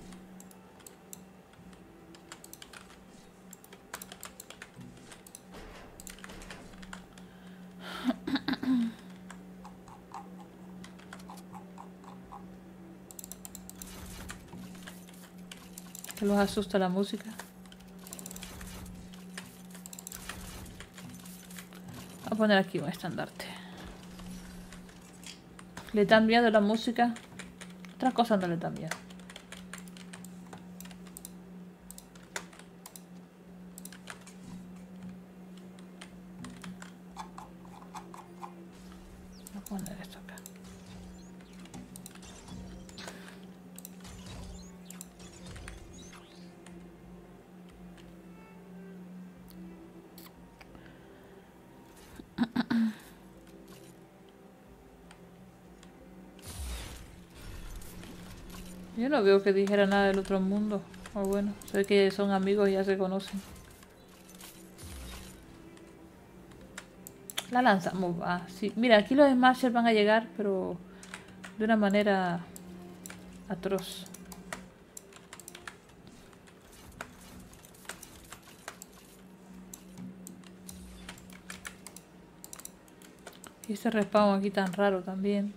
S1: Que los asusta la música. Voy a poner aquí un estandarte. Le están viendo la música. Otras cosas no le están viendo. Voy a poner esto acá. Yo no veo que dijera nada del otro mundo. O bueno, sé que son amigos y ya se conocen. La lanzamos. Ah, sí. Mira, aquí los Smashers van a llegar, pero de una manera atroz. Y ese respawn aquí tan raro también.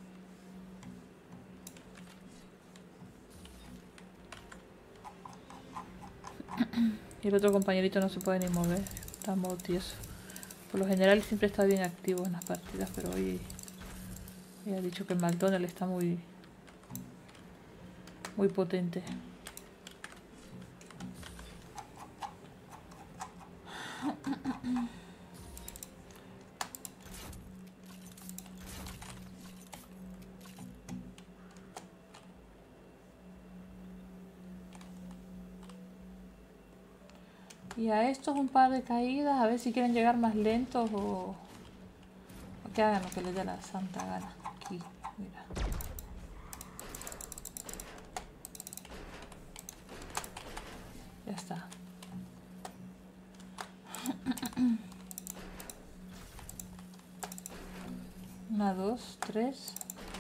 S1: Y el otro compañerito no se puede ni mover. Está modo tieso. Por lo general siempre está bien activo en las partidas, pero hoy me ha dicho que el McDonald's está muy muy potente. Y a estos un par de caídas, a ver si quieren llegar más lentos o, o que hagan lo que les dé la santa gana. Aquí, mira. Ya está. Una, dos, tres.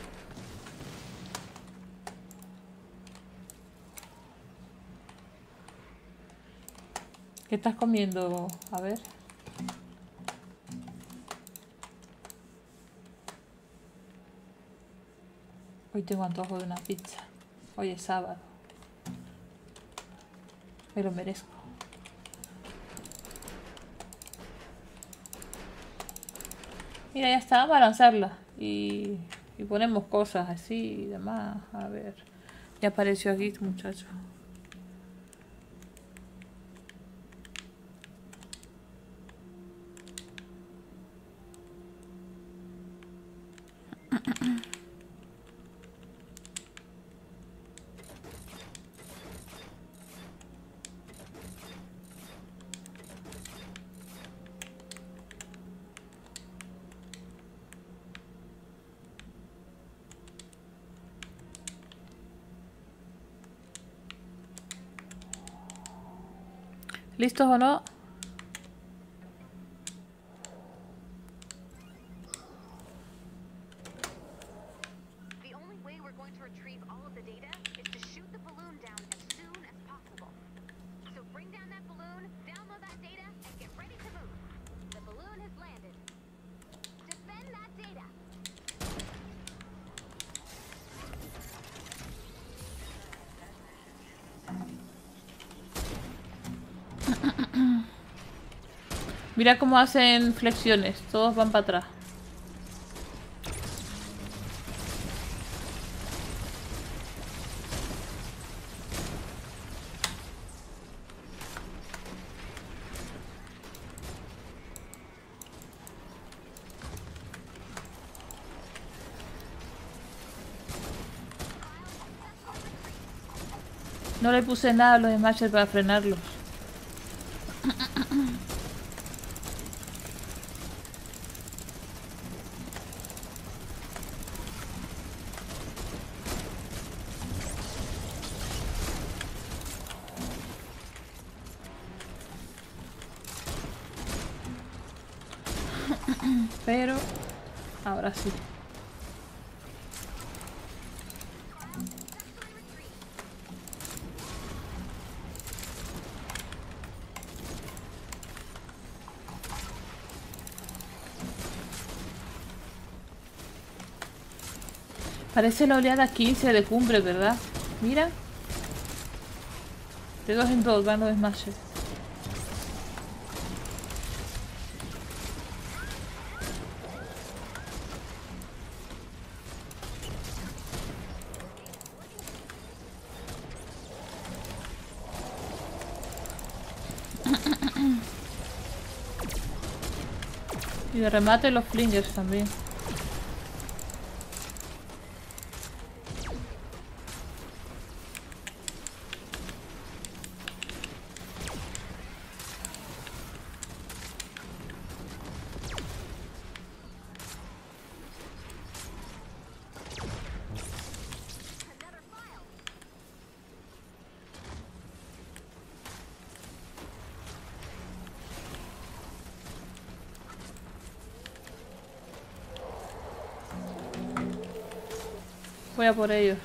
S1: ¿Qué estás comiendo? A ver. Hoy tengo antojo de una pizza. Hoy es sábado. Me lo merezco. Mira, ya está. Vamos a lanzarla. Y, y ponemos cosas así y demás. A ver. Ya apareció aquí este muchacho. ¿Listos o no? Mira cómo hacen flexiones. Todos van para atrás. No le puse nada a los Smashers para frenarlos. Pero ahora sí. Parece la oleada quince de cumbre, ¿verdad? Mira. De dos en dos van los Smashers. Y de remate los flingers también. Voy a por ellos.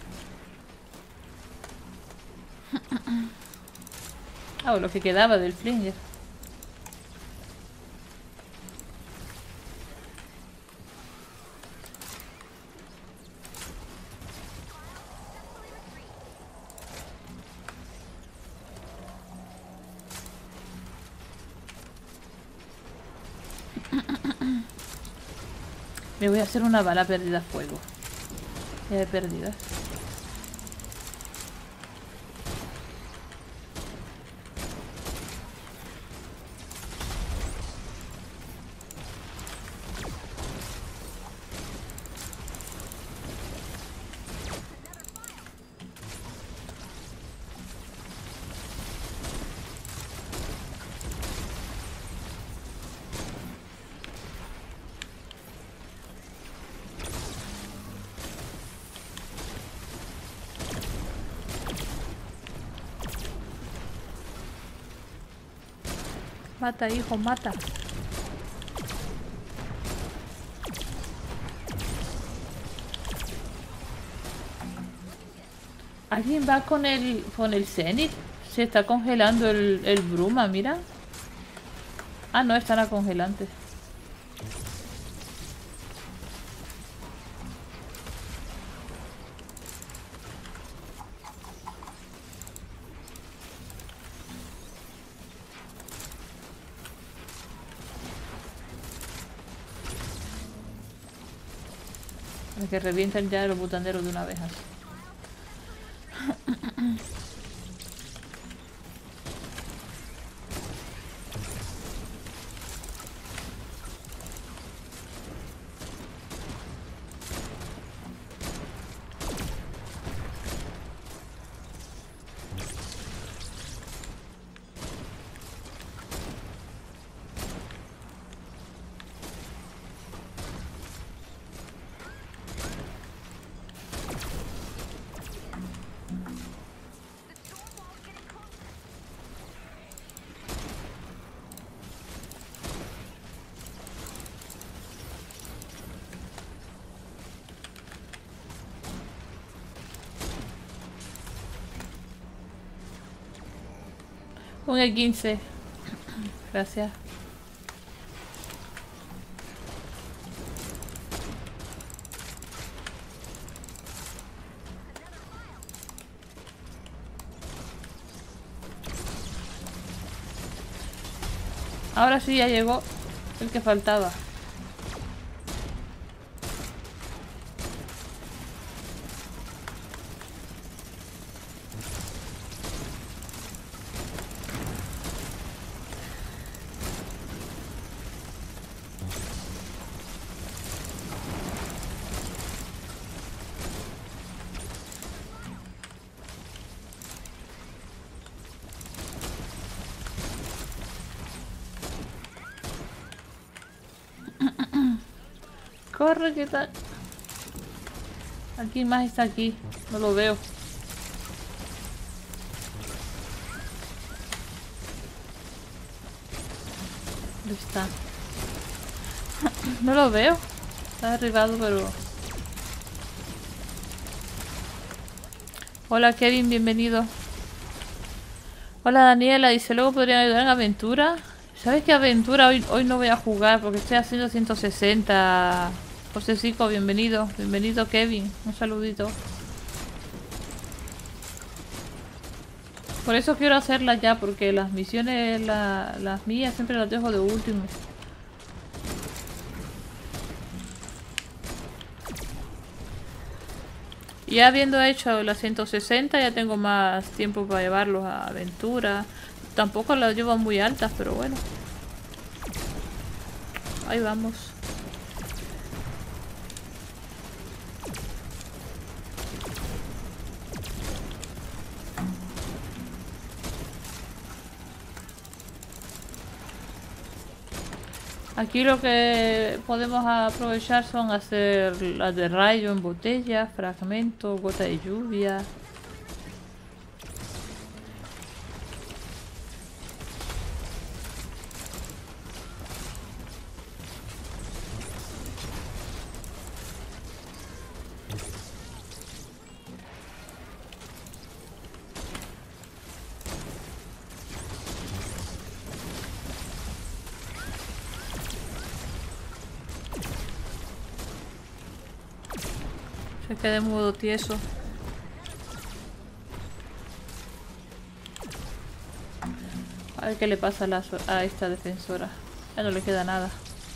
S1: Ah, lo que quedaba del flinger. Me voy a hacer una bala perdida a fuego. Ya de perdidas. Mata, hijo, mata. ¿Alguien va con el con el Zenith? Se está congelando el, el Bruma, mira. Ah, no, están a congelante. Que revientan ya los butanderos de una vez así. Un E quince. Gracias. Ahora sí ya llegó el que faltaba. Corre, ¿qué tal? Aquí más está aquí. No lo veo. ¿Dónde está? No lo veo. Está derribado, pero... Hola Kevin, bienvenido. Hola Daniela, dice, luego podrían ayudar en aventura. ¿Sabes qué aventura? Hoy, hoy no voy a jugar porque estoy haciendo ciento sesenta. José Cico, bienvenido. Bienvenido Kevin. Un saludito. Por eso quiero hacerlas ya, porque las misiones, la, las mías, siempre las dejo de último. Ya habiendo hecho las ciento sesenta, ya tengo más tiempo para llevarlos a aventura. Tampoco las llevo muy altas, pero bueno. Ahí vamos. Aquí lo que podemos aprovechar son hacer las de rayo en botella, fragmento, gota de lluvia. Se quede mudo tieso. A ver qué le pasa a, la, a esta defensora. Ya no le queda nada.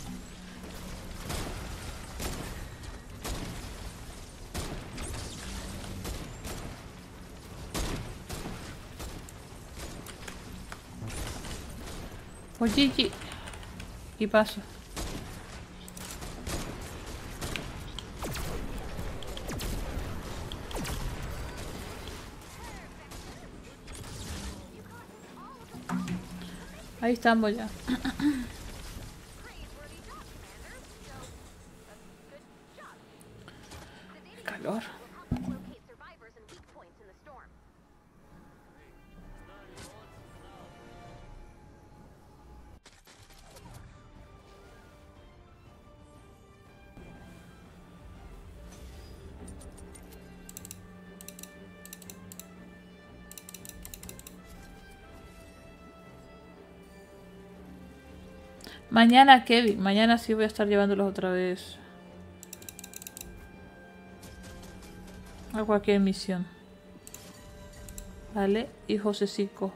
S1: Oye, y paso. Ahí estamos ya. Calor. Mañana, Kevin. Mañana sí voy a estar llevándolos otra vez a cualquier misión. Vale. Y Josecico.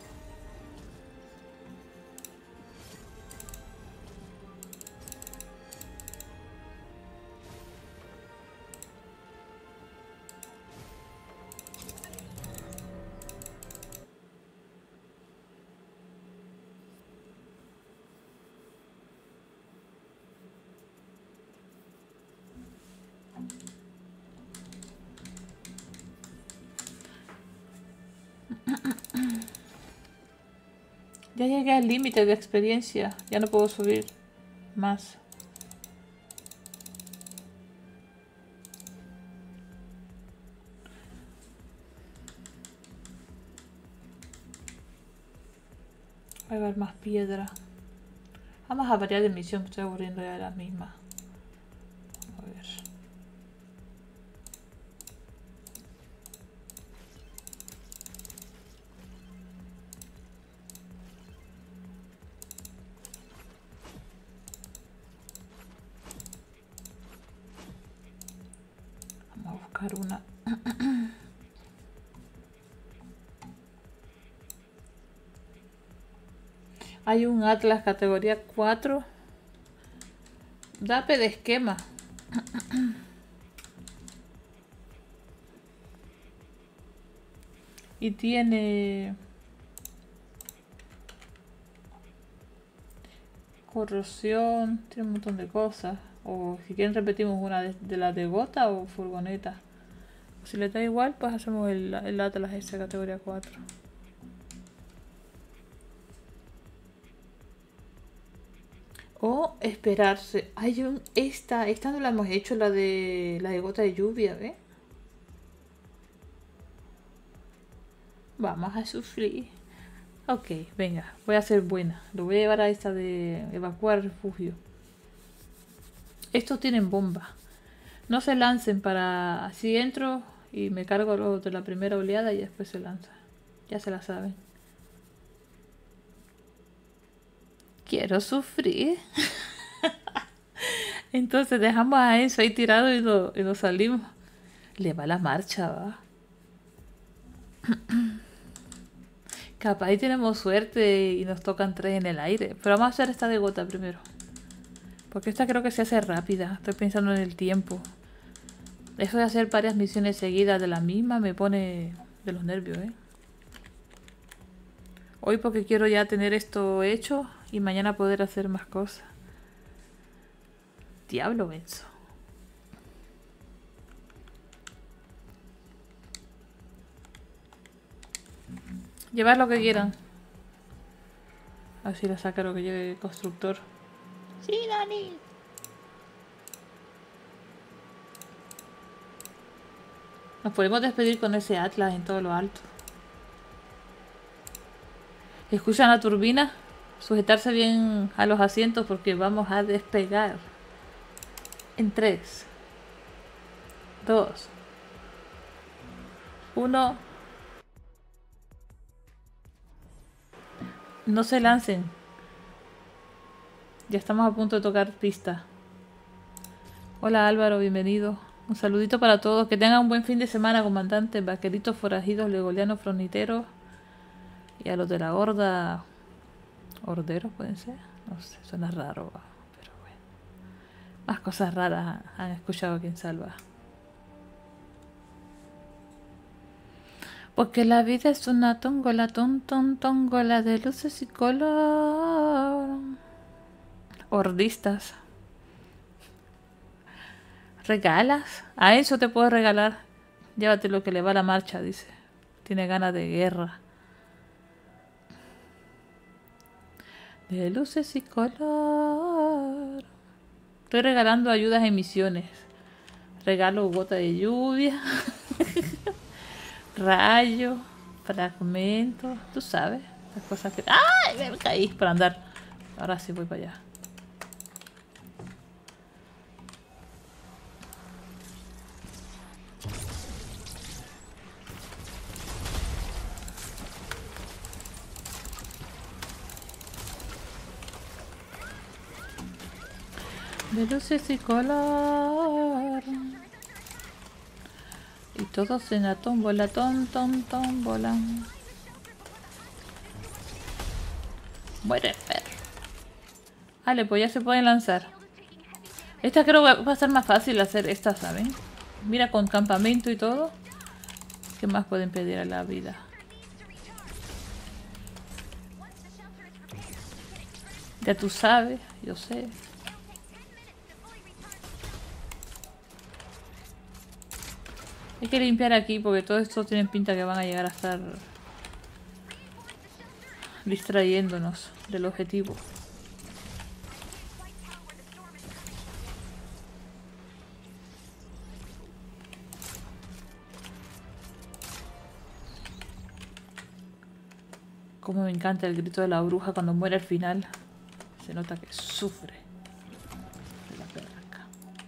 S1: Ya llegué al límite de experiencia. Ya no puedo subir más. Voy a ver más piedra. Vamos a variar de misión, que estoy aburriendo ya de la misma. A ver. Vamos a buscar una. Hay un Atlas categoría cuatro. Dape de esquema. Y tiene corrosión, tiene un montón de cosas. O si quieren repetimos una de, de las de gota o furgoneta. Si les da igual, pues hacemos el, el Atlas ese categoría cuatro. O esperarse. Hay un. Esta, esta no la hemos hecho, la de. La de gota de lluvia, ¿ves? Vamos a sufrir. Ok, venga, voy a ser buena. Lo voy a llevar a esta de evacuar refugio. Estos tienen bomba. No se lancen para. Así entro y me cargo los de la primera oleada y después se lanza. Ya se la saben. Quiero sufrir. Entonces dejamos a eso ahí tirado y, no, y nos salimos. Le va la marcha, va. Capaz ahí tenemos suerte y nos tocan tres en el aire. Pero vamos a hacer esta de gota primero. Porque esta creo que se hace rápida. Estoy pensando en el tiempo. Eso de hacer varias misiones seguidas de la misma me pone de los nervios, ¿eh? Hoy porque quiero ya tener esto hecho y mañana poder hacer más cosas. Diablo benzo. Llevar lo que quieran. A ver si la saca lo que lleve el constructor. Sí, Dani. Nos podemos despedir con ese Atlas en todo lo alto. ¿Escuchan la turbina? Sujetarse bien a los asientos porque vamos a despegar. En tres, dos, uno. No se lancen. Ya estamos a punto de tocar pista. Hola Álvaro, bienvenido. Un saludito para todos. Que tengan un buen fin de semana, comandante. Vaqueritos forajidos, legolianos froniteros. Y a los de la horda... ¿Horderos pueden ser? No sé, suena raro. Pero bueno. Más cosas raras han escuchado aquí en Salva. Porque la vida es una tóngola, ton, ton, tóngola de luces y color. Hordistas. ¿Regalas? A eso te puedo regalar. Llévate lo que le va a la marcha, dice. Tiene ganas de guerra. De luces y color. Estoy regalando ayudas en misiones. Regalo gota de lluvia. Rayo. Fragmento. Tú sabes. Las cosas que... ¡Ay! Me caí por andar. Ahora sí voy para allá. De luces y color. Y todos en la tómbola, ton, ton, tómbola. Muere, perro. Vale, pues ya se pueden lanzar. Esta creo que va a ser más fácil hacer esta, ¿saben? Mira, con campamento y todo. ¿Qué más pueden pedir a la vida? Ya tú sabes, yo sé. Hay que limpiar aquí porque todo esto tienen pinta que van a llegar a estar distrayéndonos del objetivo. Como me encanta el grito de la bruja cuando muere al final. Se nota que sufre. De la perraca.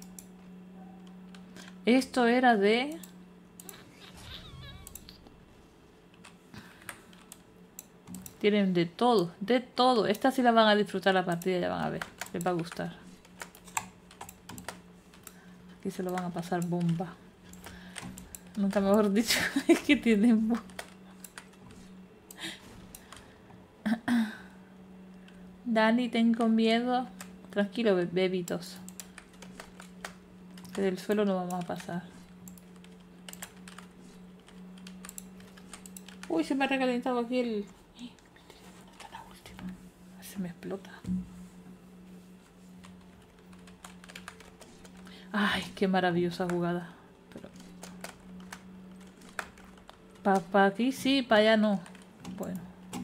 S1: Esto era de... Tienen de todo, de todo. Esta sí la van a disfrutar la partida, ya van a ver. Les va a gustar. Aquí se lo van a pasar bomba. Nunca mejor dicho, es que tienen bomba. Dani, tengo miedo. Tranquilo, be- bebitos. Que del suelo no vamos a pasar. Uy, se me ha recalentado aquí el... Está la última. Se me explota. Ay, qué maravillosa jugada. Pero... Para pa aquí sí, para allá no. Bueno.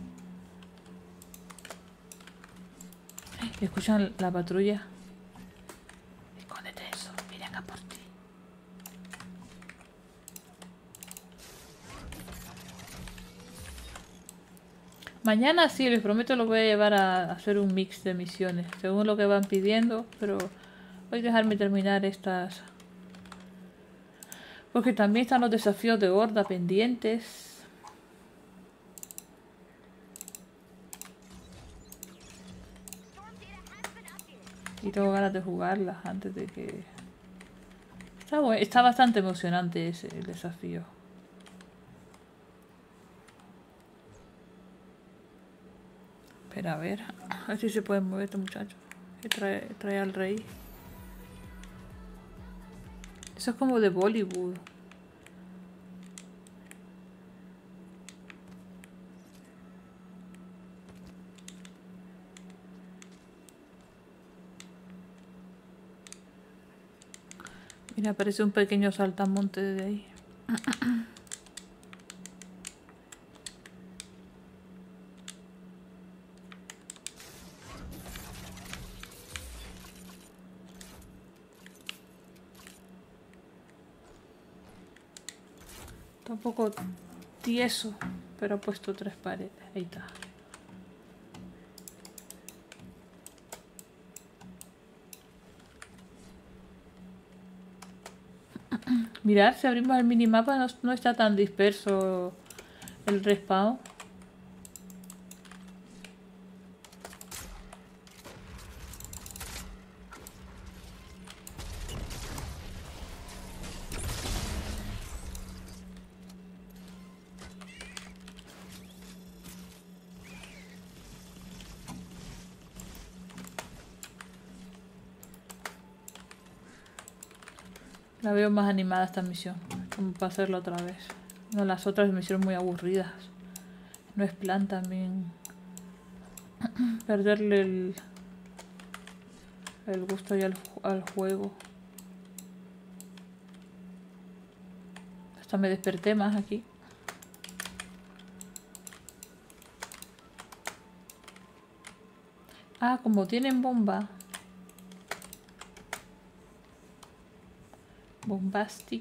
S1: ¿Escuchan la patrulla? Escóndete eso, miren a por ti. Mañana sí, les prometo, los voy a llevar a hacer un mix de misiones, según lo que van pidiendo, pero voy a dejarme terminar estas. Porque también están los desafíos de horda pendientes. Y tengo ganas de jugarlas antes de que... Está, bueno, está bastante emocionante ese el desafío. Pero a ver, a ver si se puede mover este muchacho. Que trae, trae al rey. Eso es como de Bollywood. Mira, aparece un pequeño saltamonte de ahí. Está un poco tieso, pero ha puesto tres paredes. Ahí está. Mirad, si abrimos el minimapa no, no está tan disperso el respawn. La veo más animada esta misión, como para hacerla otra vez. No, las otras me hicieron muy aburridas. No es plan también perderle el, el gusto ya al, al juego. Hasta me desperté más aquí. Ah, como tienen bomba. Bombastic.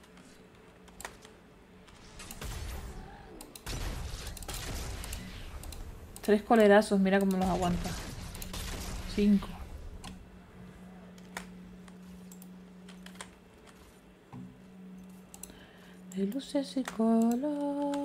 S1: Tres colerazos, mira cómo los aguanta. Cinco. De luces y color.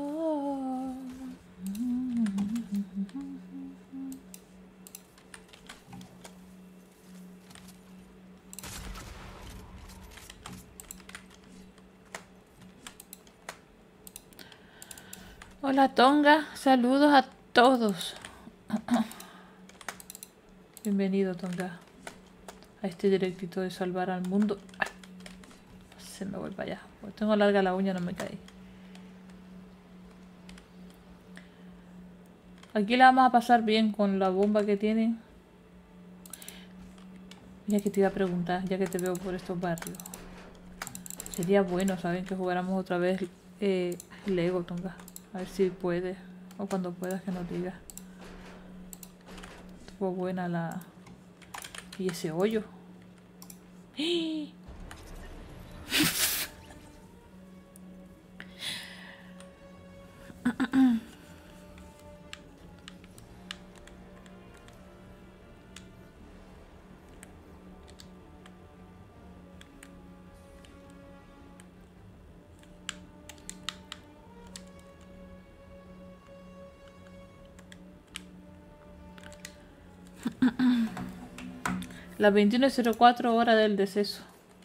S1: Hola Tonga, saludos a todos. Bienvenido Tonga a este directito de salvar al mundo. Ay, se me voy para allá. Pues tengo larga la uña, no me caí. Aquí la vamos a pasar bien con la bomba que tiene. Ya que te iba a preguntar, ya que te veo por estos barrios. Sería bueno, ¿saben? Que jugáramos otra vez eh, Lego, Tonga. A ver si puedes. O cuando puedas que nos digas. Estuvo buena la... Y ese hoyo. ¡Ah! Las veintiuno cero cuatro hora del deceso.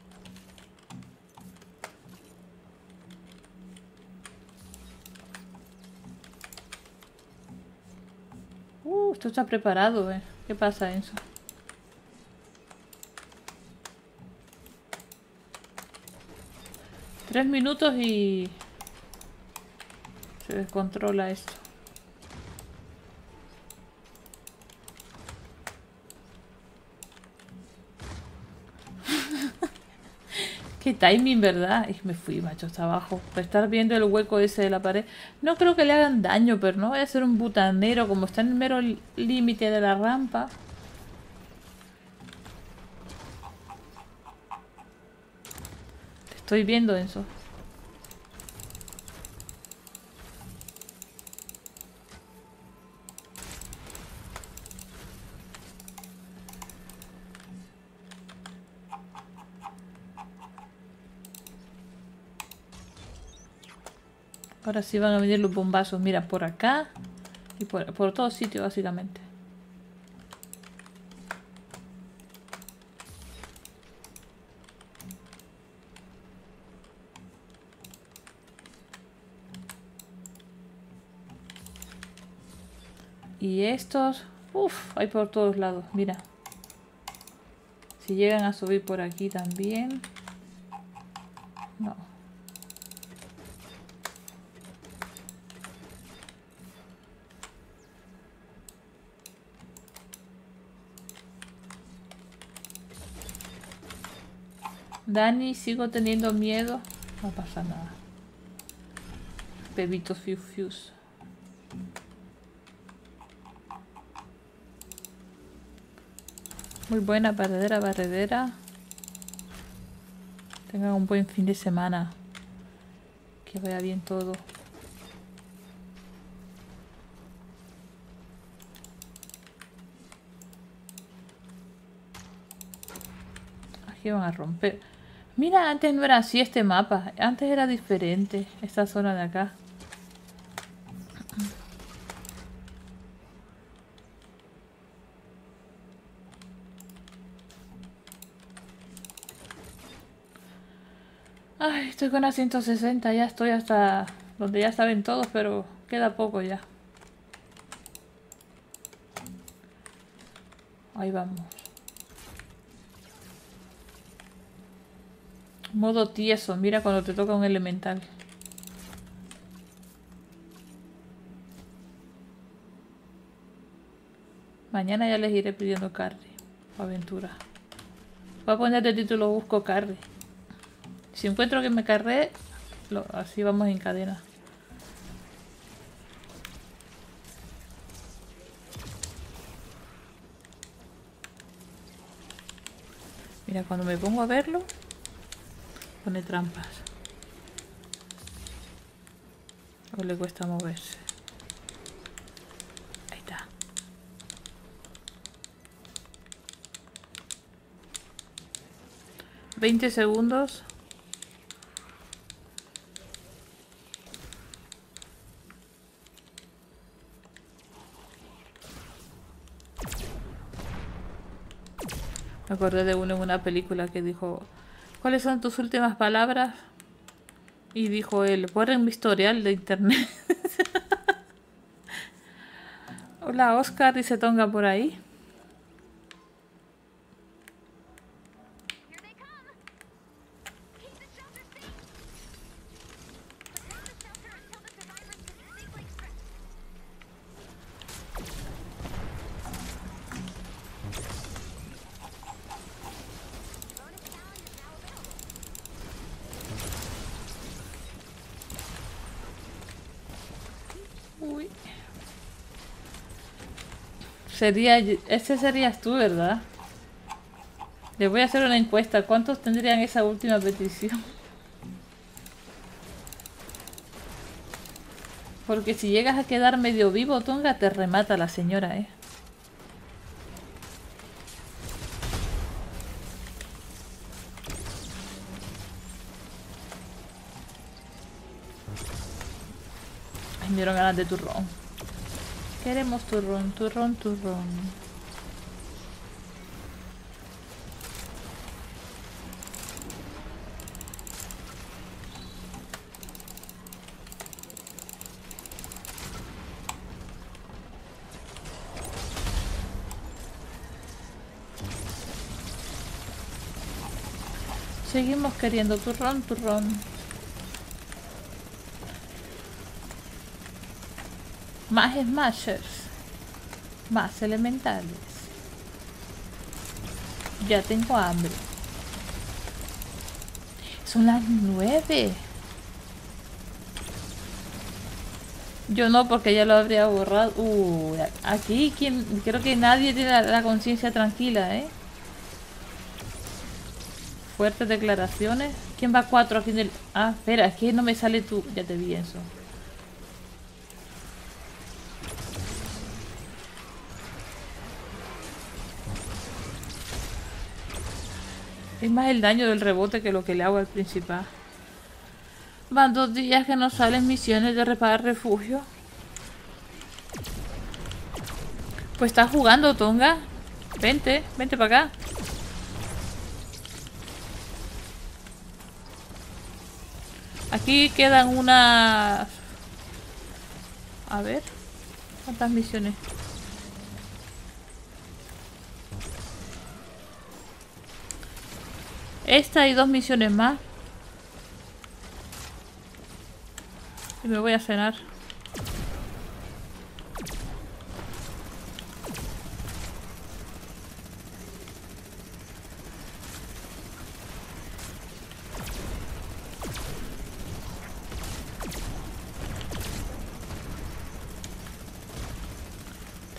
S1: Uh, esto está preparado, eh. ¿Qué pasa, Enzo? Tres minutos y... se descontrola esto. Qué timing, ¿verdad? Y me fui, macho, hasta abajo. Para estar viendo el hueco ese de la pared. No creo que le hagan daño, pero no voy a ser un butanero. Como está en el mero límite de la rampa. Te estoy viendo, Enzo. Ahora sí van a venir los bombazos. Mira, por acá y por, por todos sitios, básicamente. Y estos... Uff, hay por todos lados, mira. Si llegan a subir por aquí también... No. Dani, sigo teniendo miedo. No pasa nada. Bebito Fiu Fius. Muy buena barredera, barredera. Tengan un buen fin de semana. Que vaya bien todo. Aquí van a romper. Mira, antes no era así este mapa. Antes era diferente. Esta zona de acá. Ay, estoy con la ciento sesenta. Ya estoy hasta donde ya saben todos, pero queda poco ya. Ahí vamos. Modo tieso. Mira cuando te toca un elemental. Mañana ya les iré pidiendo carry. Aventura. Voy a poner de título busco carry. Si encuentro que me carré, lo, así vamos en cadena. Mira, cuando me pongo a verlo, pone trampas. O le cuesta moverse. Ahí está. veinte segundos. Me acordé de uno en una película que dijo: ¿cuáles son tus últimas palabras? Y dijo él: borren mi historial de internet. Hola Oscar, dice Tonga por ahí. Uy. Sería, ese serías tú, ¿verdad? Le voy a hacer una encuesta. ¿Cuántos tendrían esa última petición? Porque si llegas a quedar medio vivo, Tonga, te remata la señora, ¿eh? Ay, me dieron ganas de turrón. Queremos turrón, turrón, turrón. Seguimos queriendo turrón, turrón. Más smashers. Más elementales. Ya tengo hambre. Son las nueve. Yo no, porque ya lo habría borrado. Uh, aquí quien, creo que nadie tiene la, la conciencia tranquila, ¿eh? Fuertes declaraciones. ¿Quién va a cuatro aquí en el...? Ah, espera, es que no me sale tú. Ya te vi eso. Es más el daño del rebote que lo que le hago al principal. Van dos días que no salen misiones de reparar refugio. Pues estás jugando, Tonga. Vente, vente para acá. Aquí quedan unas... A ver. ¿Cuántas misiones? Esta y dos misiones más. Y me voy a cenar.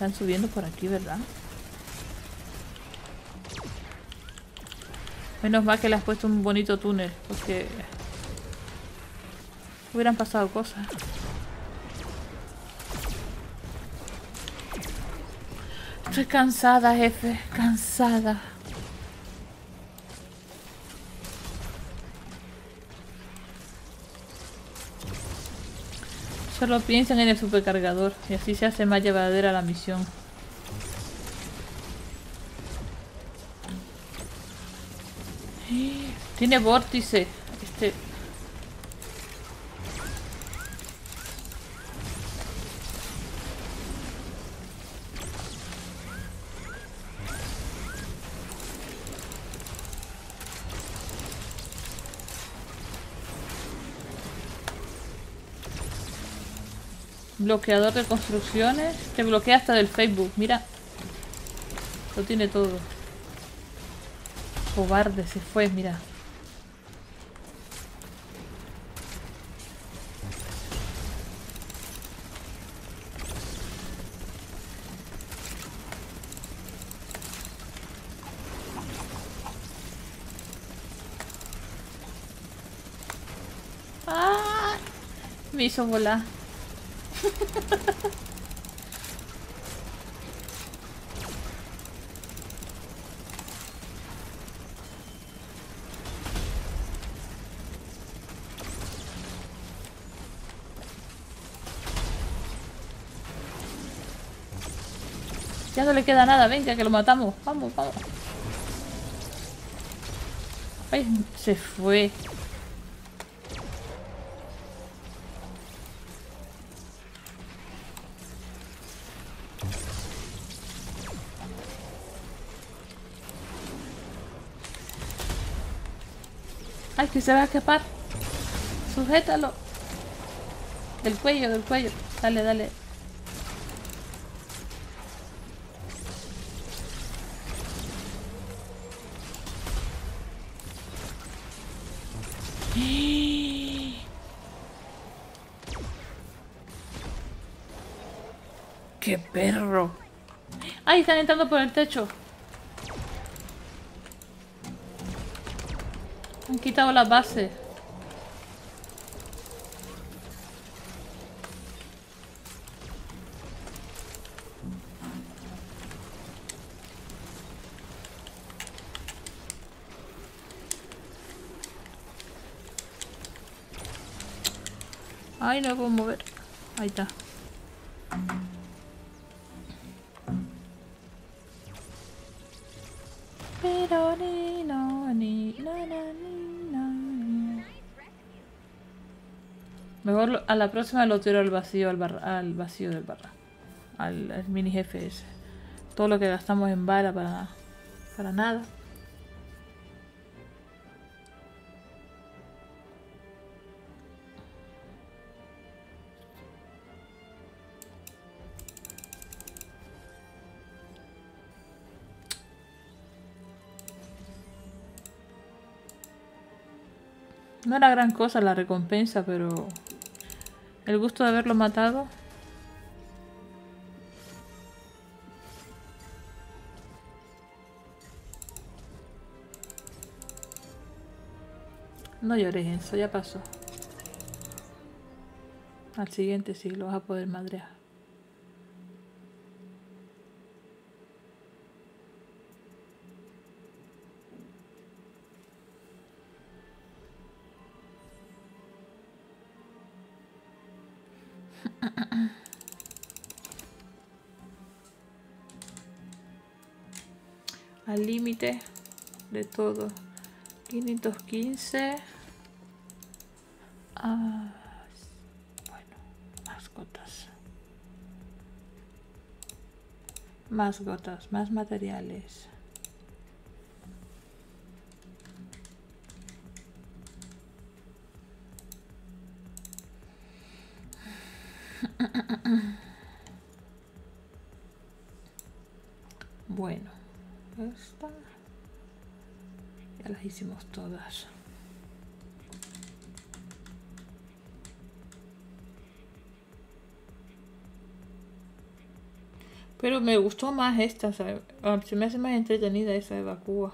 S1: Están subiendo por aquí, ¿verdad? Menos mal que le has puesto un bonito túnel, porque hubieran pasado cosas. Estoy cansada, jefe, cansada. Solo piensan en el supercargador y así se hace más llevadera la misión. Tiene vórtice. Este... Bloqueador de construcciones. Te bloquea hasta del Facebook. Mira. Lo tiene todo. Cobarde, se fue, mira. ¡Ah! Me hizo volar. Ya no le queda nada, venga, que lo matamos. Vamos, vamos. Ay, se fue. Ay, que se va a escapar. Sujétalo. Del cuello, del cuello. Dale, dale. ¡Qué perro! ¡Ay, están entrando por el techo! Han quitado la base. Ay, no me puedo mover. Ahí está. Pero ni no, ni no, no, ni no, ni. Mejor lo, a la próxima lo tiro al vacío, al, bar, al vacío del barra. Al, al mini jefe ese. Todo lo que gastamos en bala para, para nada. No era gran cosa la recompensa, pero el gusto de haberlo matado. No llores, Enzo, ya pasó. Al siguiente sí lo vas a poder madrear. Al límite de todo. quinientos quince. Ah, bueno, más gotas. Más gotas, más materiales. Bueno, esta ya las hicimos todas. Pero me gustó más esta, ¿sabes? Ah, se me hace más entretenida esa evacúa.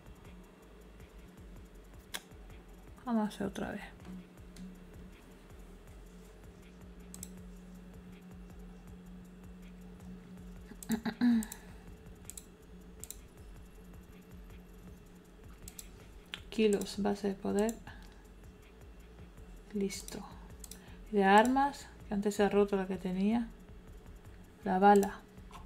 S1: Vamos a hacer otra vez. Kilos, base de poder. Listo. De armas, que antes se ha roto la que tenía. La bala.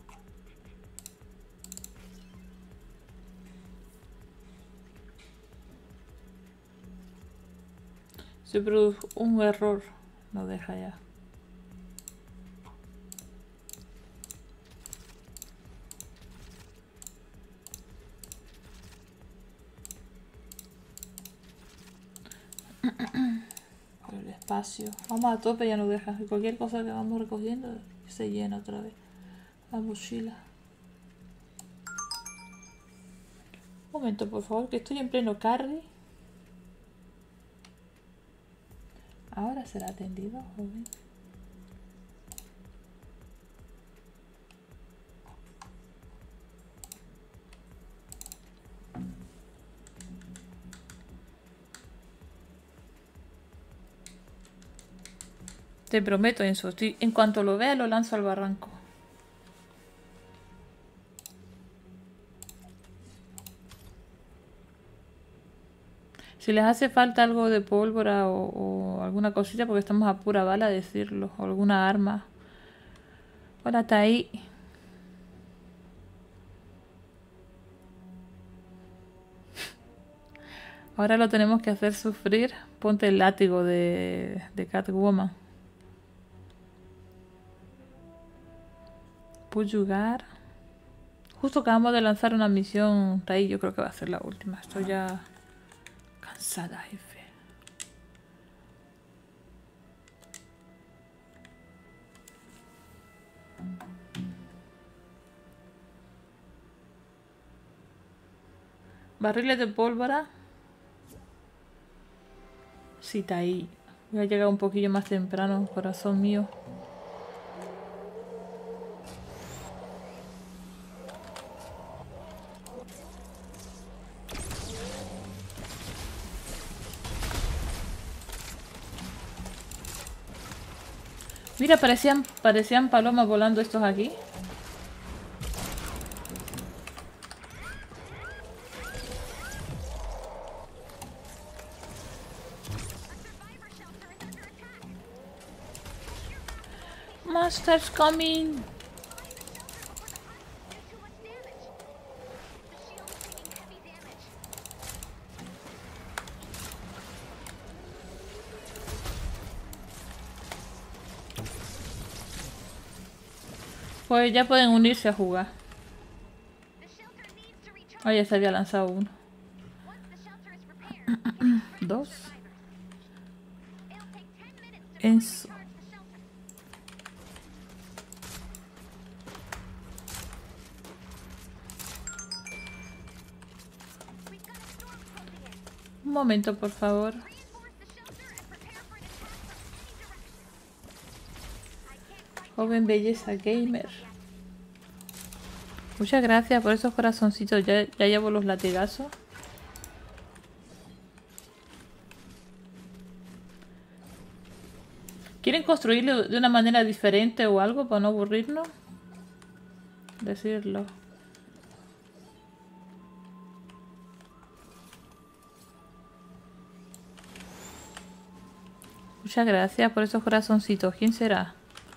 S1: Se produjo un error. No deja ya. Por el espacio. Vamos a tope, ya no deja. Cualquier cosa que vamos recogiendo se llena otra vez. La mochila. Un momento, por favor, que estoy en pleno carry. Ahora será atendido, joven. Te prometo, Enzo. Estoy, en cuanto lo vea, lo lanzo al barranco. Si les hace falta algo de pólvora o, o alguna cosita, porque estamos a pura bala, decirlo. O alguna arma. Hola, está ahí. Ahora lo tenemos que hacer sufrir. Ponte el látigo de, de Catwoman. Puyugar. Justo acabamos de lanzar una misión ahí. Yo creo que va a ser la última. Estoy ya cansada, jefe. Barriles de pólvora. Sí, está ahí. Voy a llegar un poquillo más temprano, corazón mío. Mira, parecían, parecían palomas volando estos aquí. Monsters coming. Pues ya pueden unirse a jugar. Oh, ya se había lanzado uno. Dos. Enzo. Un momento, por favor. Joven belleza gamer. Muchas gracias por esos corazoncitos. Ya, ya llevo los latigazos. ¿Quieren construirlo de una manera diferente o algo para no aburrirnos? Decirlo. Muchas gracias por esos corazoncitos. ¿Quién será?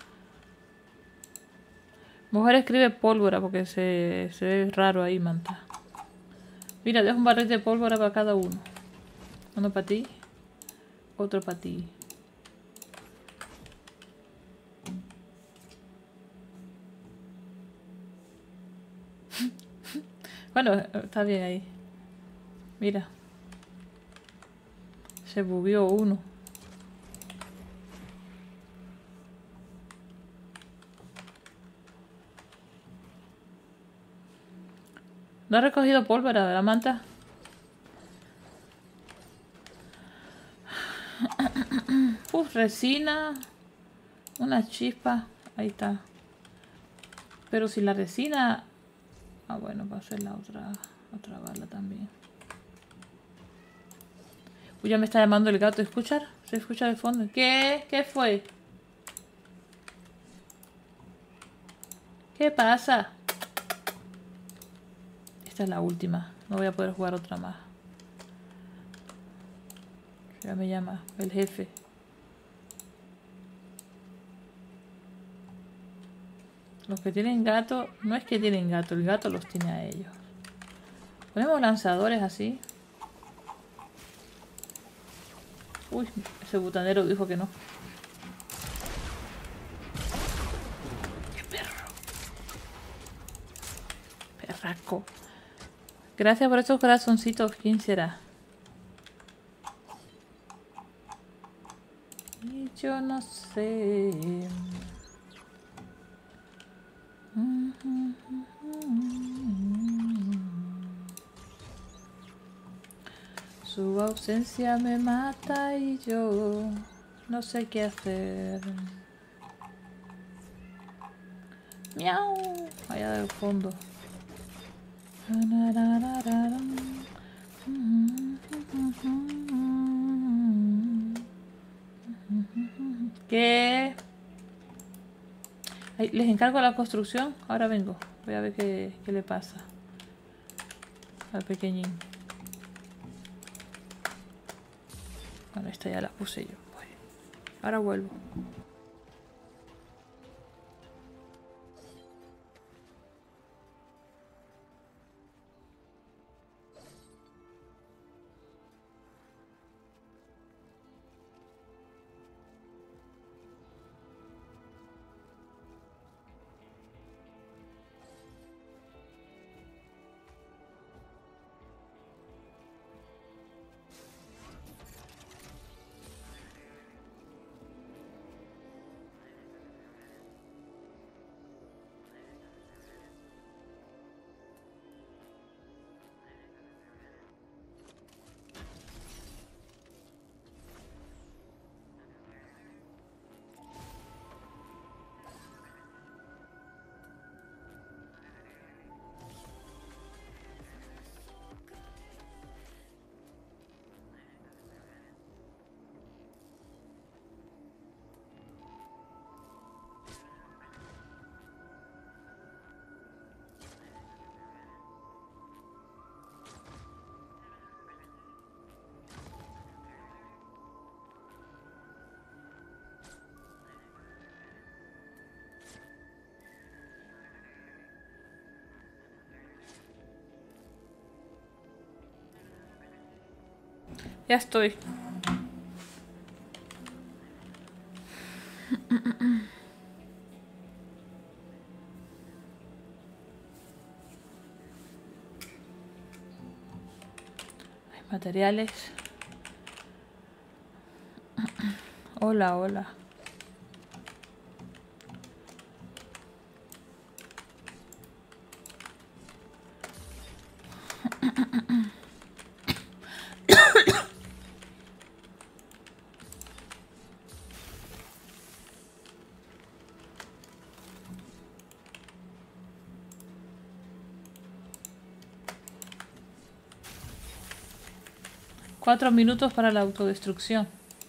S1: Mujer escribe pólvora porque se, se ve raro ahí, manta. Mira, dejo un barril de pólvora para cada uno. Uno para ti. Otro para ti. Bueno, está bien ahí. Mira. Se bugueó uno. No ha recogido pólvora de la manta. Uf, resina. Una chispa. Ahí está. Pero si la resina... Ah, bueno, va a ser la otra, otra bala también. Uy, ya me está llamando el gato. ¿Escuchar? ¿Se escucha de fondo? ¿Qué? ¿Qué fue? ¿Qué pasa? Esta es la última. No voy a poder jugar otra más. Ya me llama el jefe. Los que tienen gato, no es que tienen gato, el gato los tiene a ellos. Ponemos lanzadores así. Uy, ese butanero dijo que no. ¡Qué perro! Perraco. Gracias por estos corazoncitos. ¿Quién será? Y yo no sé. Su ausencia me mata y yo no sé qué hacer. Miau, allá del fondo. ¿Qué? Ay, les encargo la construcción. Ahora vengo. Voy a ver qué, qué le pasa al pequeñín. Bueno, esta ya la puse yo. Pues. Ahora vuelvo. Ya estoy. Hay materiales. Hola, hola. Cuatro minutos para la autodestrucción.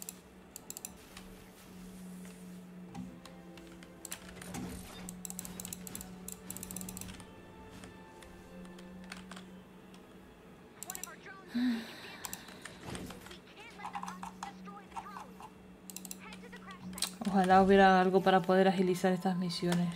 S1: Ojalá hubiera algo para poder agilizar estas misiones.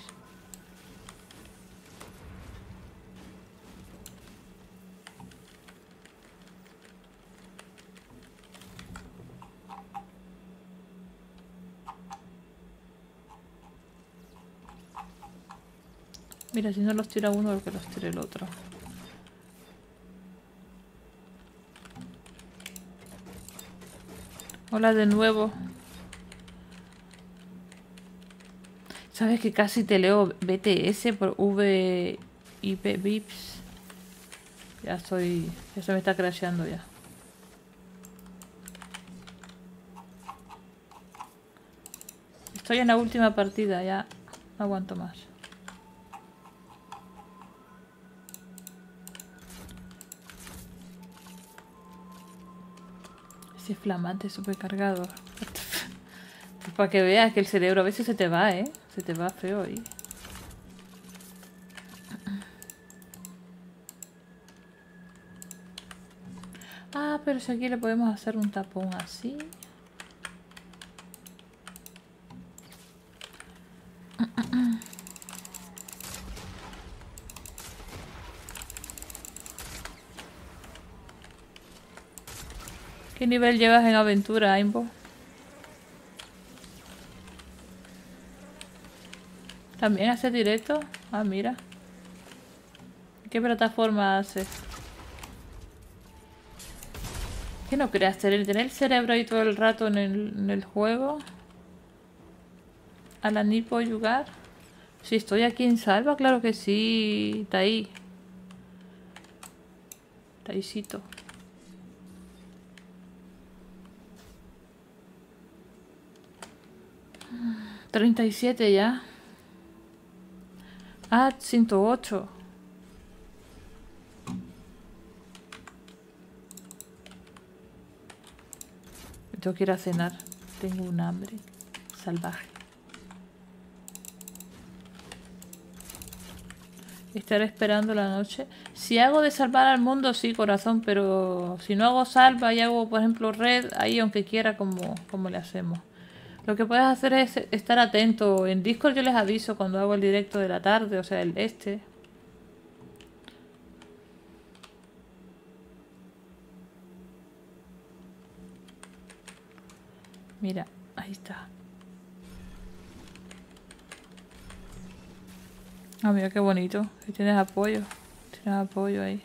S1: Mira, si no los tira uno, lo que los tire el otro. Hola de nuevo. ¿Sabes que casi te leo B T S por V I P Vips? Ya estoy... Ya se me está crasheando ya. Estoy en la última partida, ya no aguanto más. Ese flamante supercargador. Para que veas que el cerebro a veces se te va, ¿eh? Se te va feo ahí. Ah, pero si aquí le podemos hacer un tapón así. ¿Qué nivel llevas en aventura, Aimbo? ¿También hace directo? Ah, mira. ¿Qué plataforma hace? ¿Qué no creas? ¿Tener el cerebro ahí todo el rato en el, en el juego? ¿A la ni puedo jugar? Si estoy aquí en Salva, claro que sí. Está ahí. Taicito. treinta y siete ya. Ah, ciento ocho. Tengo que ir a cenar. Tengo un hambre salvaje. Estar esperando la noche. Si hago de salvar al mundo, sí, corazón. Pero si no hago salva y hago, por ejemplo, red, ahí aunque quiera, como, como le hacemos. Lo que puedes hacer es estar atento. En Discord yo les aviso cuando hago el directo de la tarde, o sea, el este. Mira, ahí está. Ah, mira qué bonito. Ahí tienes apoyo. Tienes apoyo ahí.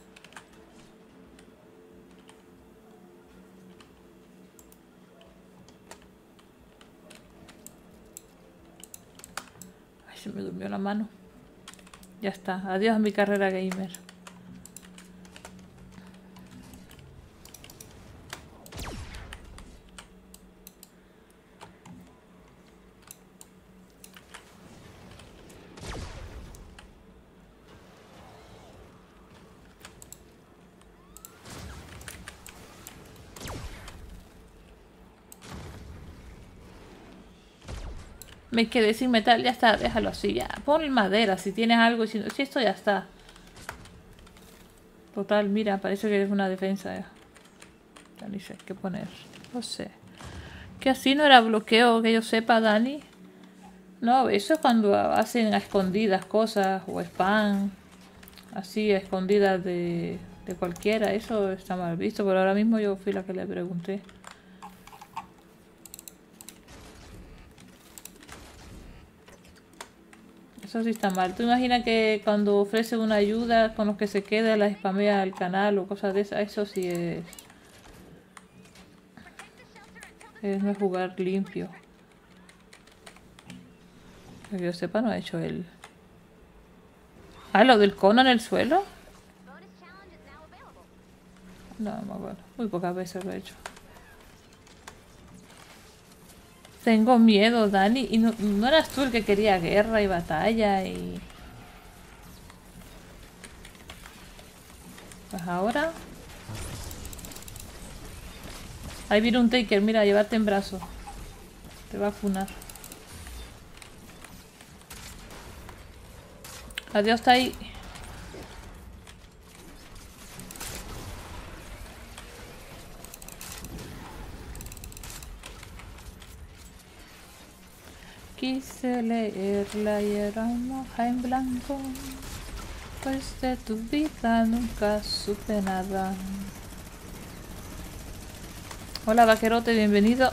S1: Ay, se me durmió la mano. Ya está. Adiós a mi carrera gamer. Me quedé sin metal, ya está, déjalo así, ya. Pon madera si tienes algo y si, no, si esto ya está. Total, mira, parece que es una defensa ya. Ya ni sé qué poner. No sé. Que así no era bloqueo, que yo sepa, Dani. No, eso es cuando hacen a escondidas cosas o spam. Así a escondidas de, de cualquiera. Eso está mal visto, pero ahora mismo yo fui la que le pregunté. Eso sí está mal. ¿Tú imaginas que cuando ofrece una ayuda con los que se queda la spamea al canal o cosas de esas? Eso sí es... Es no jugar limpio. Que yo sepa no ha hecho él. Ah, lo del cono en el suelo. No, no me acuerdo. Muy pocas veces lo he hecho. Tengo miedo, Dani. Y no, no eras tú el que quería guerra y batalla y... Pues ahora... Ahí viene un Taker, mira, llévate en brazos. Te va a funar. Adiós, está ahí. Quise leerla y era una hoja en blanco. Pues de tu vida nunca supe nada. Hola vaquerote, bienvenido.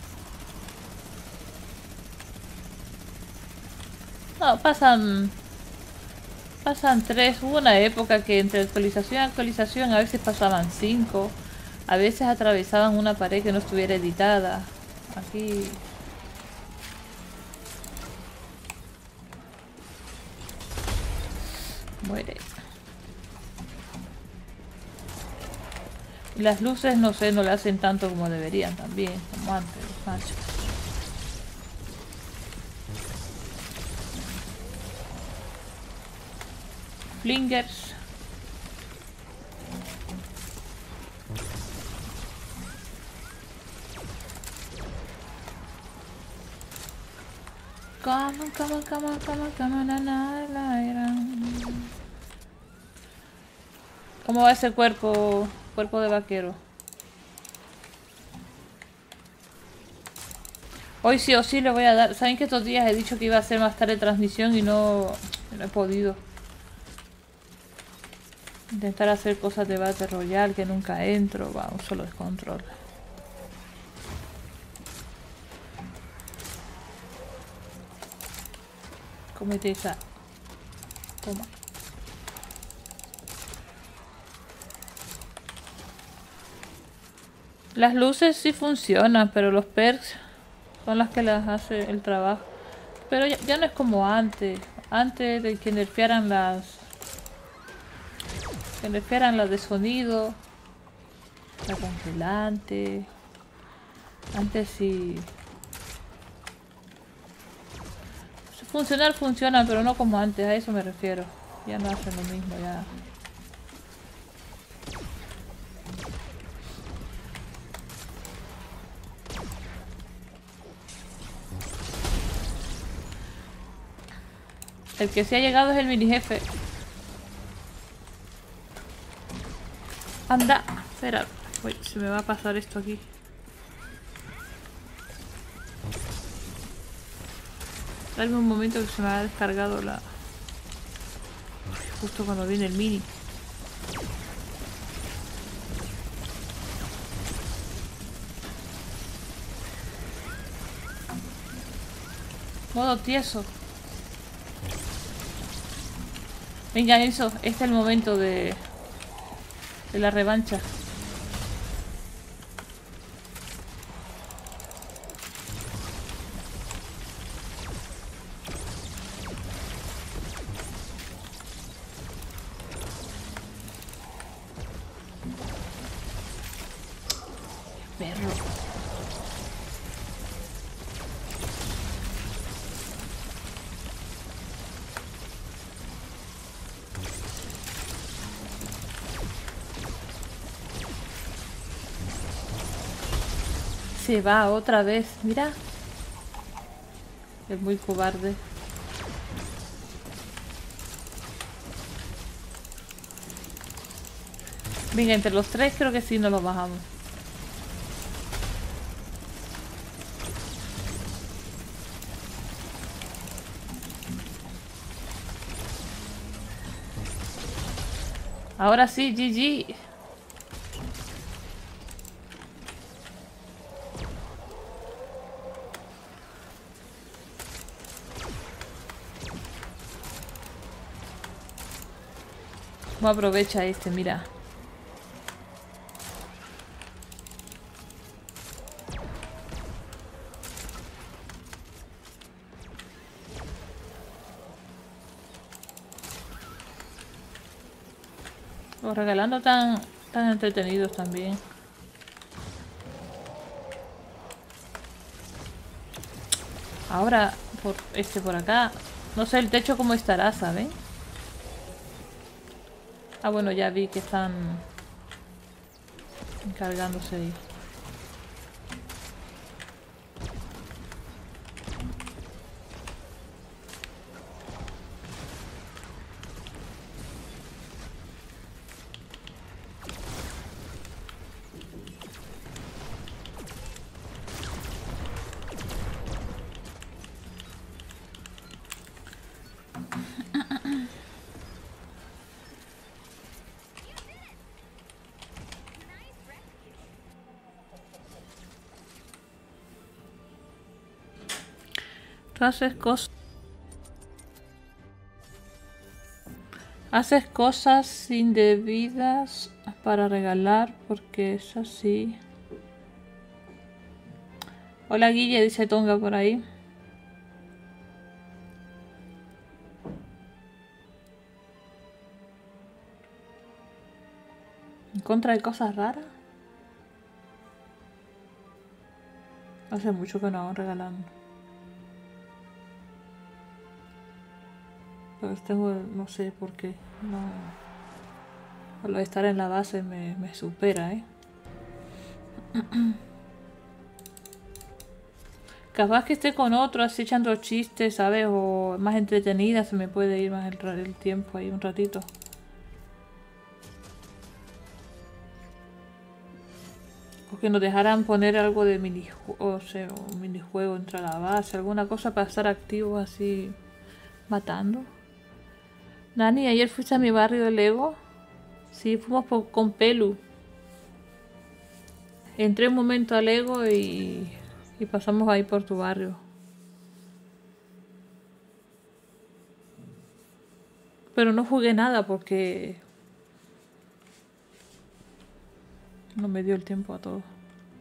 S1: No, pasan... Pasan tres. Hubo una época que entre actualización y actualización a veces pasaban cinco. A veces atravesaban una pared que no estuviera editada. Aquí... Muere. Y las luces, no sé, no le hacen tanto como deberían también, como antes, los machos. Flingers. come on, come on, come on, come on, come on, na, na, na, na. ¿Cómo va ese cuerpo, cuerpo de vaquero? Hoy sí o sí le voy a dar. Saben que estos días he dicho que iba a hacer más tarde transmisión y no, no he podido. Intentar hacer cosas de Battle Royale que nunca entro. Va, un solo descontrol. Comete esa. Toma. Las luces sí funcionan, pero los perks son las que las hace el trabajo. Pero ya, ya no es como antes. Antes de que nerfearan las... Que nerfearan las de sonido. La congelante. Antes sí... Funcionar funciona, pero no como antes. A eso me refiero. Ya no hacen lo mismo, ya... El que sí ha llegado es el mini jefe. Anda, espera. Uy, se me va a pasar esto aquí. Dame un momento que se me ha descargado la... Justo cuando viene el mini. Modo tieso. Venga, eso, este es el momento de, de la revancha. Perro. Se va otra vez, mira. Es muy cobarde. Venga, entre los tres creo que sí nos lo bajamos. Ahora sí, G G. ¿Cómo aprovecha este? Mira. Los regalando tan, tan entretenidos también. Ahora, por este por acá. No sé el techo cómo estará, ¿saben? Ah, bueno, ya vi que están encargándose ahí. Tú haces cosas... Haces cosas indebidas para regalar porque es así. Hola Guille, dice Tonga por ahí. ¿En contra de cosas raras? Hace mucho que no hago regalando. Pero tengo, no sé por qué. No. Por lo de estar en la base me, me supera, ¿eh? Capaz que esté con otro así echando chistes, ¿sabes? O más entretenida, se me puede ir más el, el tiempo ahí un ratito. O que nos dejaran poner algo de minijuego, o sea, un minijuego entre la base, alguna cosa para estar activos así matando. Dani, ayer fuiste a mi barrio de Lego. Sí, fuimos por, con Pelu. Entré un momento a Lego y, y pasamos ahí por tu barrio. Pero no jugué nada porque no me dio el tiempo a todo.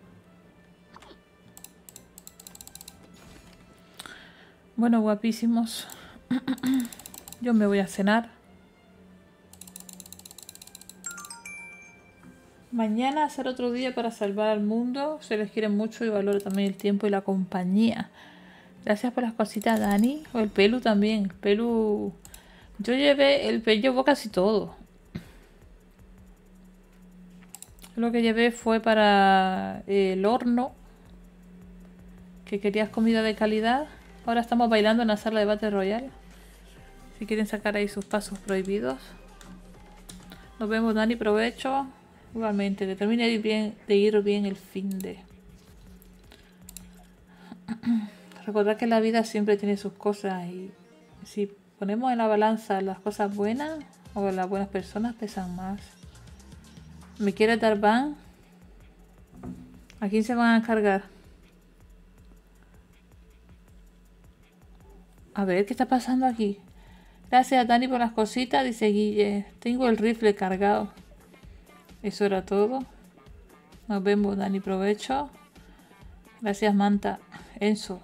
S1: Bueno, guapísimos. Yo me voy a cenar. Mañana será otro día para salvar al mundo. Se les quiere mucho y valoro también el tiempo y la compañía. Gracias por las cositas, Dani. O el Pelu también. El Pelu... Yo llevé... El Pelu llevó casi todo. Lo que llevé fue para el horno. Que querías comida de calidad. Ahora estamos bailando en la sala de Battle Royale. Si quieren sacar ahí sus pasos prohibidos. Nos vemos, Dani. Provecho. Igualmente, que termine de ir bien, de ir bien el fin de. Recordad que la vida siempre tiene sus cosas y si ponemos en la balanza las cosas buenas o las buenas personas pesan más. ¿Me quiere dar ban? ¿A quién se van a cargar? A ver, ¿qué está pasando aquí? Gracias, Dani, por las cositas, dice Guille. Tengo el rifle cargado. Eso era todo. Nos vemos, Dani, provecho. Gracias, Manta. Enzo.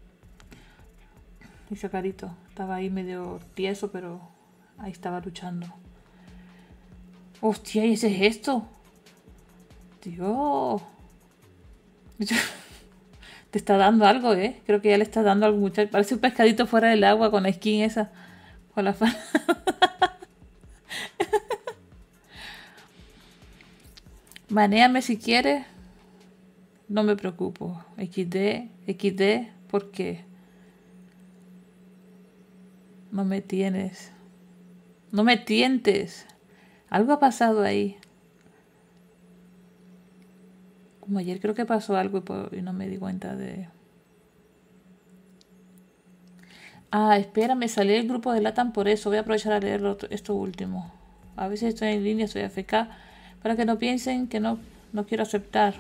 S1: Dice Carito. Estaba ahí medio tieso, pero ahí estaba luchando. Hostia, ¿y ese es esto? Dios. Te está dando algo, ¿eh? Creo que ya le está dando algo muchacho. Parece un pescadito fuera del agua con la skin esa. Con la fan. Banéame si quieres. No me preocupo. equis de, equis de, ¿por qué? No me tienes. No me tientes. Algo ha pasado ahí. Como ayer creo que pasó algo y, por, y no me di cuenta de... Ah, espera, me salí del grupo de Latam por eso. Voy a aprovechar a leer esto último. A veces estoy en línea, estoy A F K. Para que no piensen que no, no quiero aceptar.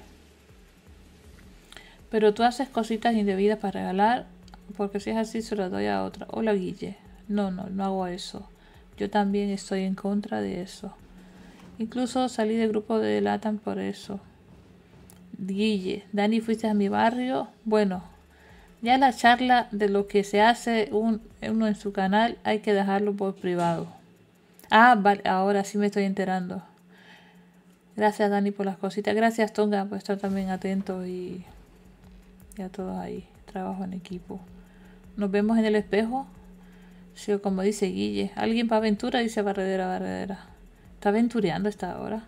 S1: Pero tú haces cositas indebidas para regalar. Porque si es así se lo doy a otra. Hola, Guille. No, no, no hago eso. Yo también estoy en contra de eso. Incluso salí del grupo de Latam por eso. Guille, Dani, fuiste a mi barrio. Bueno, ya la charla de lo que se hace un, uno en su canal hay que dejarlo por privado. Ah, vale, ahora sí me estoy enterando. Gracias, Dani, por las cositas. Gracias, Tonga, por estar también atento y, y a todos ahí. Trabajo en equipo. Nos vemos en el espejo. Sí, como dice Guille. Alguien para aventura, dice Barredera, Barredera. Está aventureando esta hora.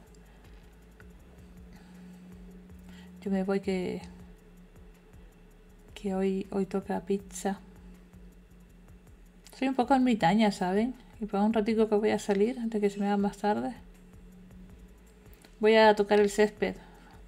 S1: Yo me voy que... Que hoy, hoy toca pizza. Soy un poco ermitaña, ¿saben? Y para un ratito que voy a salir, antes que se me haga más tarde. Voy a tocar el césped.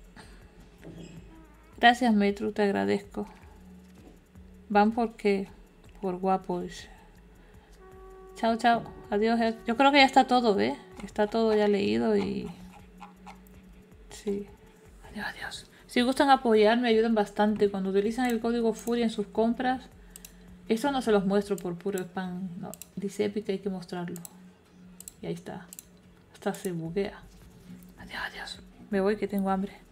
S1: Gracias, Metro, te agradezco. Van porque... Por guapo, dice. Chao, chao. Adiós. Yo creo que ya está todo, ¿ves? Está todo ya leído y... Sí. Adiós, adiós. Si gustan apoyar, me ayudan bastante. Cuando utilizan el código Furia en sus compras... Esto no se los muestro por puro spam. No, dice Epic, hay que mostrarlo. Y ahí está. Hasta se buguea. Adiós, adiós. Me voy que tengo hambre.